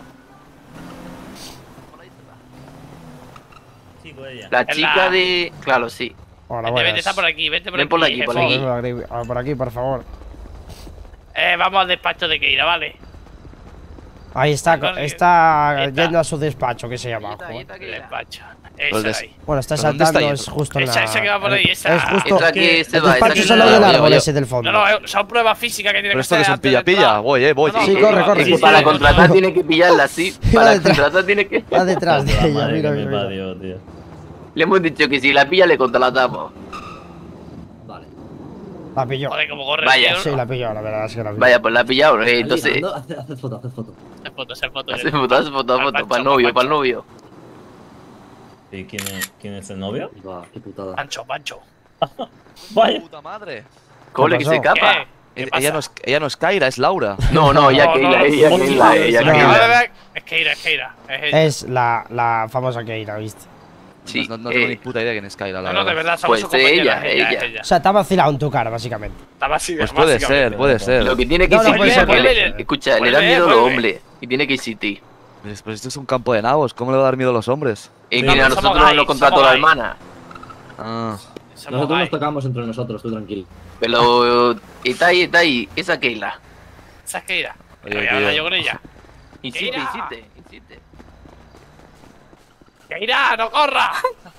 Sí, con ella. La chica de... Claro, sí. Hola, Vete, está por aquí, vete por Ven aquí. por aquí, por jefo. aquí. Por aquí, por favor. Vamos al despacho de Keira, ¿vale? Ahí está, Está. está yendo a su despacho, que se llama. joder. Despacho. Pues Esa ahí. Bueno, está ¿Pero dónde está saltando, yendo? es justo en la... Esa que va por ahí, esa. Es justo... Esta que se El va, despacho esa es que al se lado va. del árbol ese del fondo. No, son pruebas físicas que tiene Pero que esto que hacer es un antes de pilla-pilla. entrar. Voy. Sí, corre. Es que para contratar tiene que pillarla, sí. Va Para detrás. contratar tiene que... Va detrás de ella, Madre mira, que me mira. parió, tío. Le hemos dicho que si la pilla le contratamos. Vale. La pilló. Joder, como corre. Vaya. tío. Sí, la pilló, la verdad es que la pilló. Vaya, pues la ha pillado, entonces... Alejandro, haz foto. Hace foto. Hace foto, para el novio, para el novio. ¿Y quién es el novio? Ahí va, qué putada. Pancho. Vaya. Puta madre. Cole, que se pasó? capa. ¿Qué Ella no es Kaira, es Laura. No, ella Keila, ella No. Keila. Es Keira. Es ella. Es la famosa Keira, ¿viste? Sí, No tengo ni puta idea quién es Kaira, la No, de verdad. verdad, somos Pues su compañera. ella. O sea, te ha vacilado en tu cara, básicamente. Estaba así, Pues puede ser. Lo que tiene que No, no, existir pues, es que vuelve. escucha, le da Vuelve, miedo a los vuelve. hombres y tiene que existir. Pues esto es un campo de nabos, ¿cómo le va a dar miedo a los hombres? Y No, que a somos nosotros gays, nos contrató somos la gays. hermana. Ah, Nosotros nos tocamos entre nosotros, tú tranquilo. Pero está ahí, esa Keila. Esa es Keira. Oye, Voy a tío. hablar yo con ella. Insiste. Keira, no corra.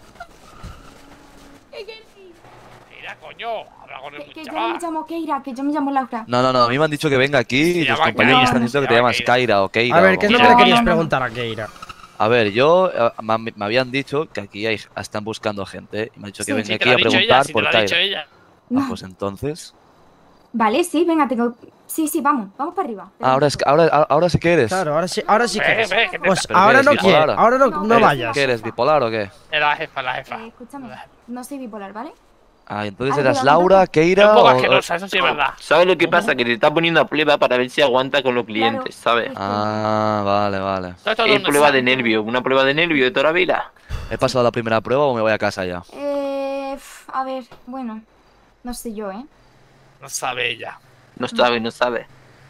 Keira, coño. Habla con el Que yo no chaval. me llamo Keira, que yo me llamo Laura. no, a mí me han dicho que venga aquí y los llama compañeros me Keira. están diciendo que te Se llama llamas Kaira o Keira. A ver, o ¿qué es lo como que le sea. querías preguntar a Keira? A ver, yo me habían dicho que aquí están buscando gente y me han dicho que Sí. venga Si te aquí lo ha a dicho ella, preguntar si te por lo ha dicho Kaira. ella. Ah, pues entonces. Vale, sí, venga, tengo... Sí, vamos para arriba. Ahora sí que eres. Claro, ahora sí quieres. Ve, que te Pues ¿Pero ahora qué eres, no bipolar? quiere, ahora no No, vayas. ¿Qué eres, bipolar o qué? Era la jefa. Escúchame, no soy bipolar, ¿vale? Ah, entonces Ay, eras pero Laura, Es Keira un poco o... asquerosa, eso sí es verdad. ¿Sabes lo que pasa? Que te está poniendo a prueba para ver si aguanta con los clientes, ¿sabes? Ah, vale. Es prueba de nervio, una prueba de nervio de toda la vida. ¿He pasado la primera prueba o me voy a casa ya? A ver, bueno, no sé yo, ¿eh? No sabe ella. No sabe, no sabe.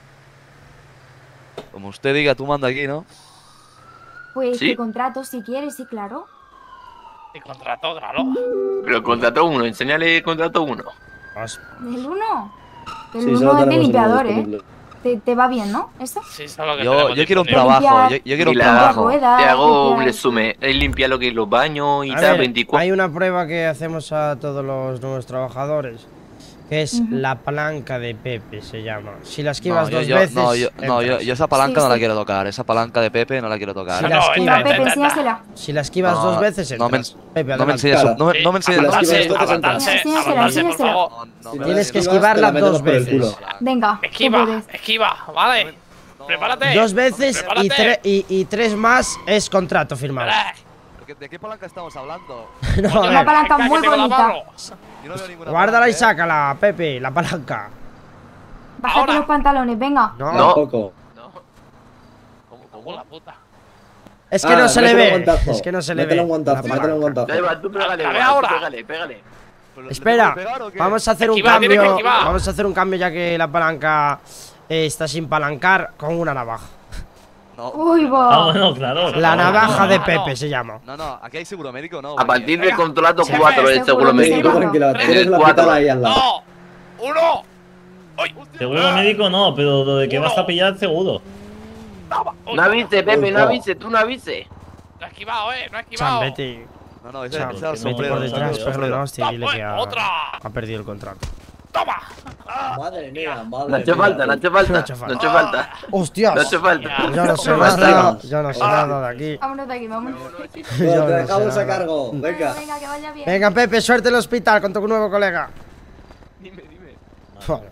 Como usted diga, tú manda aquí, ¿no? Pues ¿Sí? te contrato si quieres, sí, claro. Te contrató, claro. Pero contrato 1, enséñale contrato 1. ¿El 1? El Sí, 1 solo es de tenemos uno limpiador, disponible. ¿Te va bien, no? ¿Eso? Sí, solo que Yo quiero un disponible. trabajo. Yo quiero un Mira, trabajo. ruedas, te hago un limpiar- resumen. Él limpia lo que es los baños y A tal, ver, 24. hay una prueba que hacemos a todos los nuevos trabajadores, que es la palanca de Pepe, se llama. Si la esquivas dos veces, Yo esa palanca Sí, no la sí. quiero tocar. Esa palanca de Pepe no la quiero tocar. Si la esquivas, Pepe, enséñasela. si la esquivas No, dos veces, no me, entras. Pepe, no me adelante. enseñes eso. No me enseñes Enséñasela. Tienes que esquivarla dos veces. Venga, tú Esquiva, puedes. esquiva, vale. Prepárate. Dos veces Prepárate. y tres más es contrato firmado. ¿De qué palanca estamos hablando? No, a Una ver, palanca muy bonita. Yo no veo ninguna guárdala y sácala, Pepe, la palanca. Bájate los pantalones, venga. No, Tampoco. Como la puta. es que no se le métele ve. un guantazo. Es que no se le Métele ve. un guantazo, la métele un palanca. guantazo. Da igual, tú pégale, Dale igual, ahora. tú pégale, pégale. Espera, vamos a hacer un Esquiva, tienes que cambio. esquivar. Vamos a hacer un cambio ya que la palanca está sin palancar con una navaja. No. Uy, Ah, va. bueno, claro. La navaja de no. Pepe se llama. No, aquí hay seguro médico, ¿no? A partir del Venga. contrato Jefe, 4 del seguro seguro médico. médico. Tranquila, En tienes el el 4. hospital ahí al lado. No. Uno. ¡Uy! Seguro médico no, pero lo de que vas a pillar seguro. No avise, Pepe, no avise, tú no avise. No he esquivado, no he esquivado. Vete, No, ese Cham, es vete el sombrero. por detrás, ¿sabes? pégale una hostia y dile que ¡Otra! ha perdido el contrato. ¡Toma! Madre mía, No madre ha hecho mía. falta, no ha hecho falta. No ha hecho falta. No ha hecho falta. ¡Hostias! No ha hecho falta. Yo no sé Basta. nada, yo no sé nada de aquí. Vámonos de aquí, vámonos. Bueno, te Yo no sé dejamos a nada. cargo. Venga. Venga, que vaya bien. Venga, Pepe, suerte en el hospital con tu nuevo colega. Dime. Joder.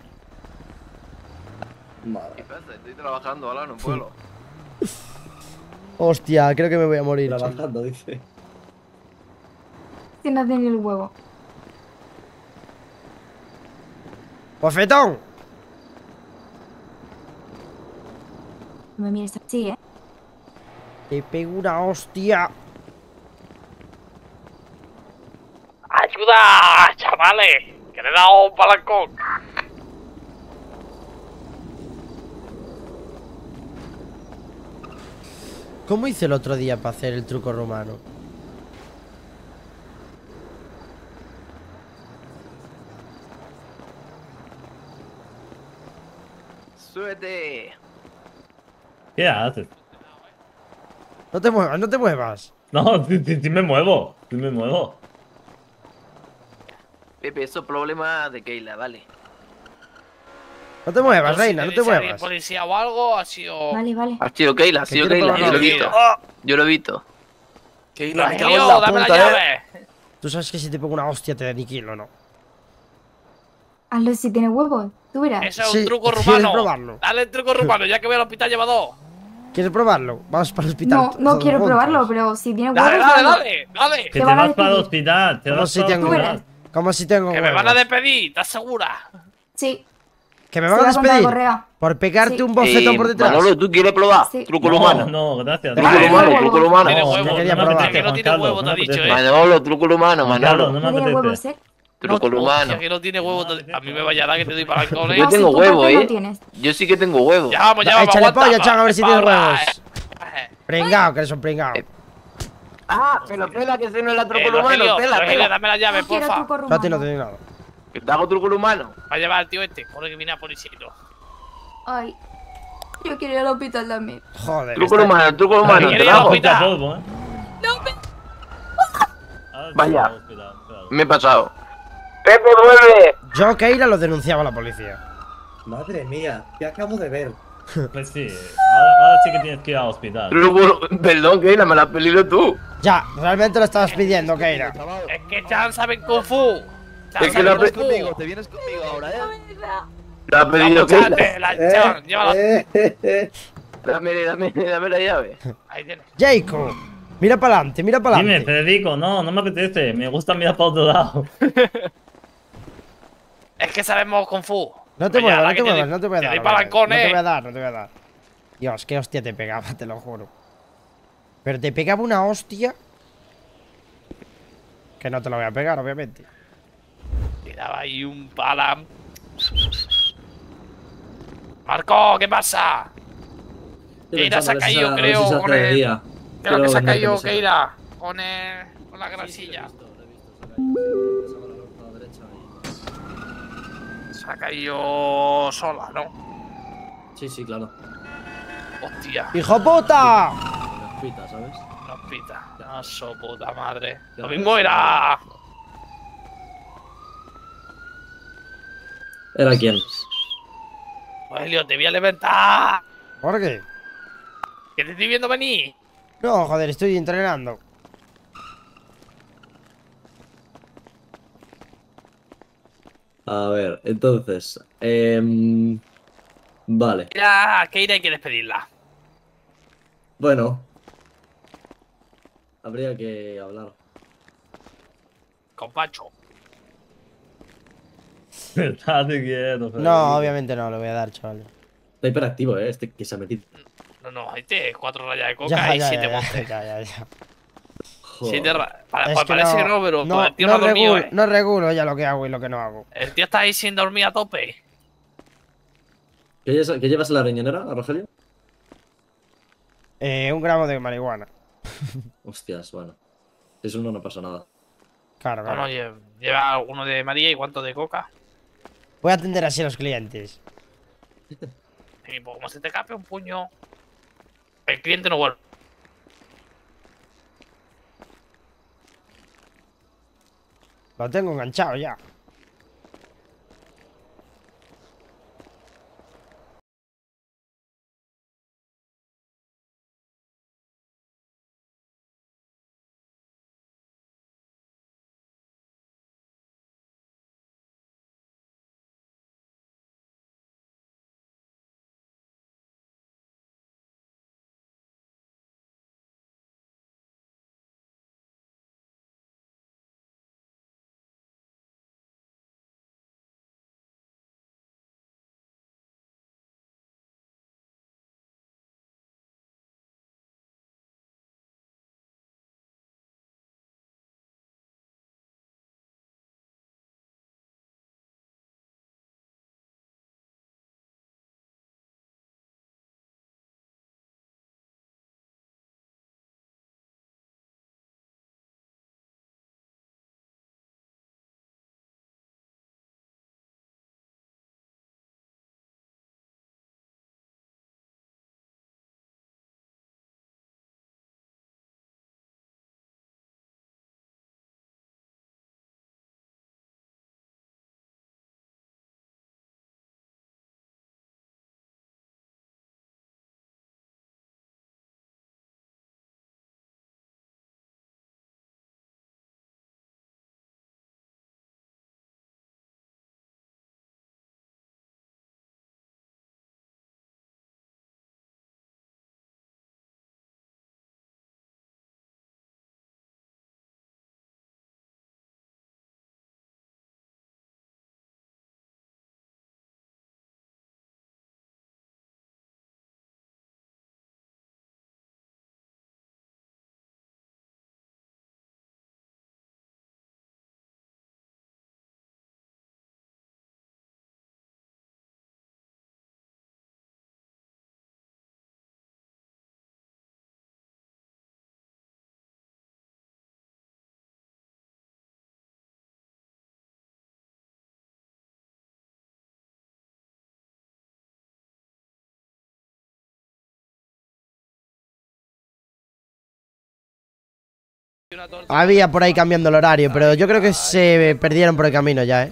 ¿Qué pasa? Estoy trabajando ahora, no puedo. Hostia, creo que me voy a morir. chaval. Trabajando, dice. Si no tiene ni el huevo. ¡Bofetón! No me mires así, Te pego una hostia. ¡Ayuda, chavales! ¡Que le he dado un palancón! ¿Cómo hice el otro día para hacer el truco rumano? ¡Súbete! ¿Qué haces? No te muevas, no te muevas. No, sí me muevo. Sí me muevo. Pepe, eso es problema de Keila, vale. No te muevas, Entonces, reina, si no te te dice alguien muevas. policía o algo, ha sido... Vale, vale. Ha sido Keila, ha ¿Qué sido quiere Keila, probar? yo lo he visto. Yo lo he visto. Keila, me cago Tío, en la dame la puta, llave. Tú sabes que si te pego una hostia te aniquilo, ¿no? Hazlo si tiene huevos. Tú verás. Eso es Sí, un truco ¿quieres rumano. probarlo? Dale el truco rumano, ya que voy al hospital lleva dos. ¿Quieres probarlo? Vamos para el hospital. No, no todos quiero juntos. probarlo, pero si tiene huevos. Dale, dale, hazlo. dale, dale. Que Te te van a vas para el despedir. hospital. Te ¿Cómo vas si para el tengo Tú verás. hospital. ¿Cómo si tengo Que me van a huevos? despedir, ¿estás segura? Sí. ¿Que me Se van a va a contar despedir? Correa. ¿Por pegarte Sí. un bofetón por detrás? Manolo, ¿tú quieres probar? Sí. Truco No, humano. no, gracias. Truco Vale, humano, huevo. truco humano. Tiene No, huevo. no quería me probar. apetece, Que no Juan tiene Carlos, huevo, no te ha me dicho, apetece. Manolo, truco humano, Juan Carlos, Manolo. no No me tiene huevos, apetece. Truco humano. Hostia, que no tiene huevo. A mí me vaya a dar que te doy para el cole. Yo No, si tengo tú huevo, Pepe no ¿eh? tienes. Yo sí que tengo huevo. Ya vamos, Échale aguanta, pollo, Chan, a ver si tienes Paula, huevos. Pringao, que eres un pringao. Ah, pero pela, que ese no es la truco Rogelio, humano. Pela, Rogelio, pela. dame la llave, No quiero porfa. truco Yo a ti no rumano. te digo nada. Que te hago truco humano. Va a llevar al tío este, corre que viene a policito. Ay. Yo quiero ir al hospital también. Joder. Truco está- humano, truco humano. ¿Quieres Te ir lo al hago. hospital? Polvo, ¿eh? Ahora te Vaya. llevo al hospital, espéralo. Me he pasado. Pepe, vuelve. Yo, Keira, lo denunciaba a la policía. Madre mía, ¿qué acabo de ver? Pues sí, ahora sí que tienes que ir al hospital. Perdón, Keila, me la has pedido tú. Ya, realmente lo estabas pidiendo, Keira. Es que Chan sabe Kung Fu. Chan Es que sabe la Kung pe- Fu. Te vienes conmigo ahora, ¿eh? La has pedido Keila. Cháte, la Chan, llévala. Dame la llave. Ahí tienes. Jacob, mira para adelante, mira para Dime, adelante. Federico, no me apetece. Me gusta mirar para otro lado. Es que sabemos Kung Fu. No te Vaya, muevas, la no que te muevas, no te voy a te dar. doy no te voy a dar, palancón, No te eh. voy a dar, no te voy a dar. Dios, qué hostia te pegaba, te lo juro. Pero te pegaba una hostia que no te la voy a pegar, obviamente. Te daba ahí un palam. Marco, ¿qué pasa? Keira se ha caído, creo, con el... Creo que se ha caído Keira con la grasilla. Se ha caído sola, ¿no? Sí, sí, claro. Hostia. ¡Hijo puta! Nos pita, ¿sabes? Nos pita. No, su puta madre. Lo mismo era... ¿Era quién? Helio, te voy a levantar. ¿Por qué? Que te estoy viendo venir. No, joder, estoy entrenando. A ver, entonces. Vale. Ya, Keira hay que despedirla. Bueno. Habría que hablar. Con Pacho. Estate quieto, No, obviamente no, lo voy a dar, chaval. Está hiperactivo, este que se ha metido. No, este 4 rayas de coca y 7 montes. Ya. Parece que no, pero el tío no ha dormido, no regulo ya lo que hago y lo que no hago. El tío está ahí sin dormir a tope. ¿Qué llevas en la riñonera, Rogelio? 1 gramo de marihuana. Hostias, bueno. Si es uno, no pasa nada. Claro. Bueno, lleva uno de María y cuánto de coca. Voy a atender así a los clientes. Y pues como se te cape un puño, el cliente no vuelve. Lo tengo enganchado ya. Había por ahí cambiando el horario, pero yo creo que se perdieron por el camino ya,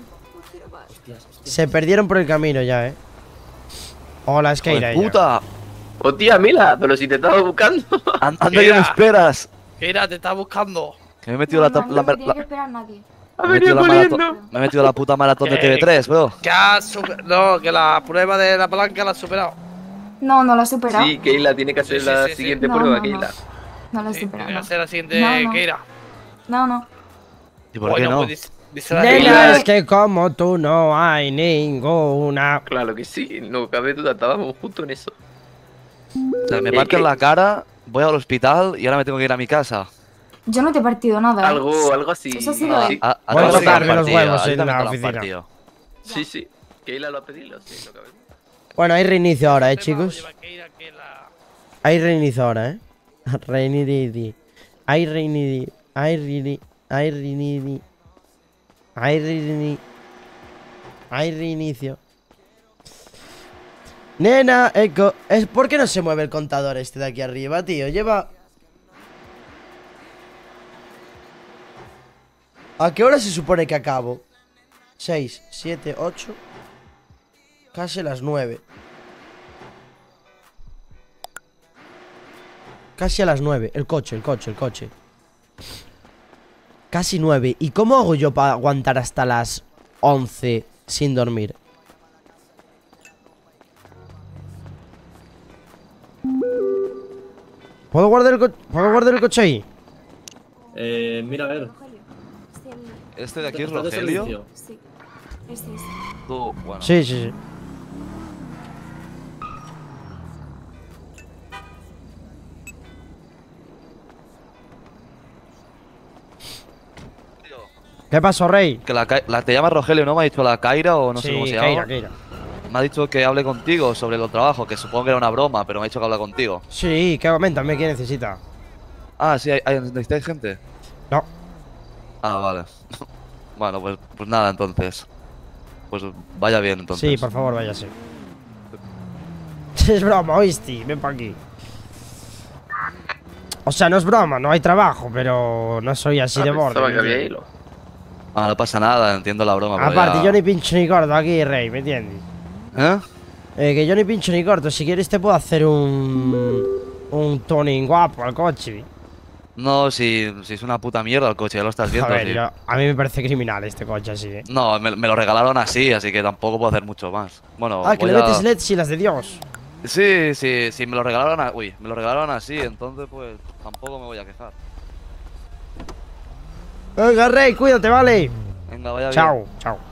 Se perdieron por el camino ya, Hola, es Keira. ¡Puta! ¡Hostia, Mila! Pero si te estaba buscando. Anda que me esperas. Keira, te está buscando. Que me he metido No tiene que esperar nadie. me he metido la puta maratón de TV3, bro. No, que la prueba de la palanca la has superado. No la he superado. Sí, Keila tiene que hacer la siguiente prueba, Keila. No la he superado. Tiene que hacer la siguiente Keira. No. ¿Y por qué no? Nena, es que como tú no hay ninguna. Claro que sí, no cabe duda, estábamos justo en eso. O sea, me parten la cara, voy al hospital y ahora me tengo que ir a mi casa. Yo no te he partido nada. Algo así. Eso ha sido él. Voy a tocarme los huevos en la oficina. Sí. Keila lo ha pedido, sí, no cabe duda. Bueno, hay reinicio ahora, chicos. Hay reinicio ahora, Reinicio. Hay reinicio. Hay reinicio. Hay reinicio. Nena, eco. ¿Por qué no se mueve el contador este de aquí arriba, tío? Lleva... ¿A qué hora se supone que acabo? 6, 7, 8. Casi las 9. Casi a las 9. El coche. Casi 9. ¿Y cómo hago yo para aguantar hasta las 11 sin dormir? ¿Puedo guardar el coche ahí? Mira, a ver. ¿Este de aquí es ¿Estás de Rogelio? servicio? Sí. Este. Tú, bueno. Sí. ¿Qué pasó, Rey? Que te llama Rogelio, ¿no? Me ha dicho la Kaira o no sé cómo se llama. Keira. Me ha dicho que hable contigo sobre los trabajos, que supongo que era una broma, pero me ha dicho que habla contigo. Sí, que coméntame, ¿qué necesita? Ah, sí, ¿necesitáis gente? No. Ah, vale. Bueno, pues nada, entonces. Pues vaya bien, entonces. Sí, por favor, váyase. Es broma, ¿oíste? Ven para aquí. O sea, no es broma, no hay trabajo, pero no soy así de borde. Pensaba que había hilo. Ah, no pasa nada, entiendo la broma. Aparte, ya... yo ni pincho ni corto aquí, Rey, ¿me entiendes? Que yo ni pincho ni corto. Si quieres te puedo hacer un tuning guapo al coche. No, si es una puta mierda el coche, ya lo estás viendo. A ver, a mí me parece criminal este coche así, No, me lo regalaron así, así que tampoco puedo hacer mucho más. Bueno, que le metes LEDs y las de Dios. Sí, me lo regalaron me lo regalaron así, entonces pues tampoco me voy a quejar. Venga, Rey, cuídate, ¿vale? Venga, vaya bien. Chao, chao.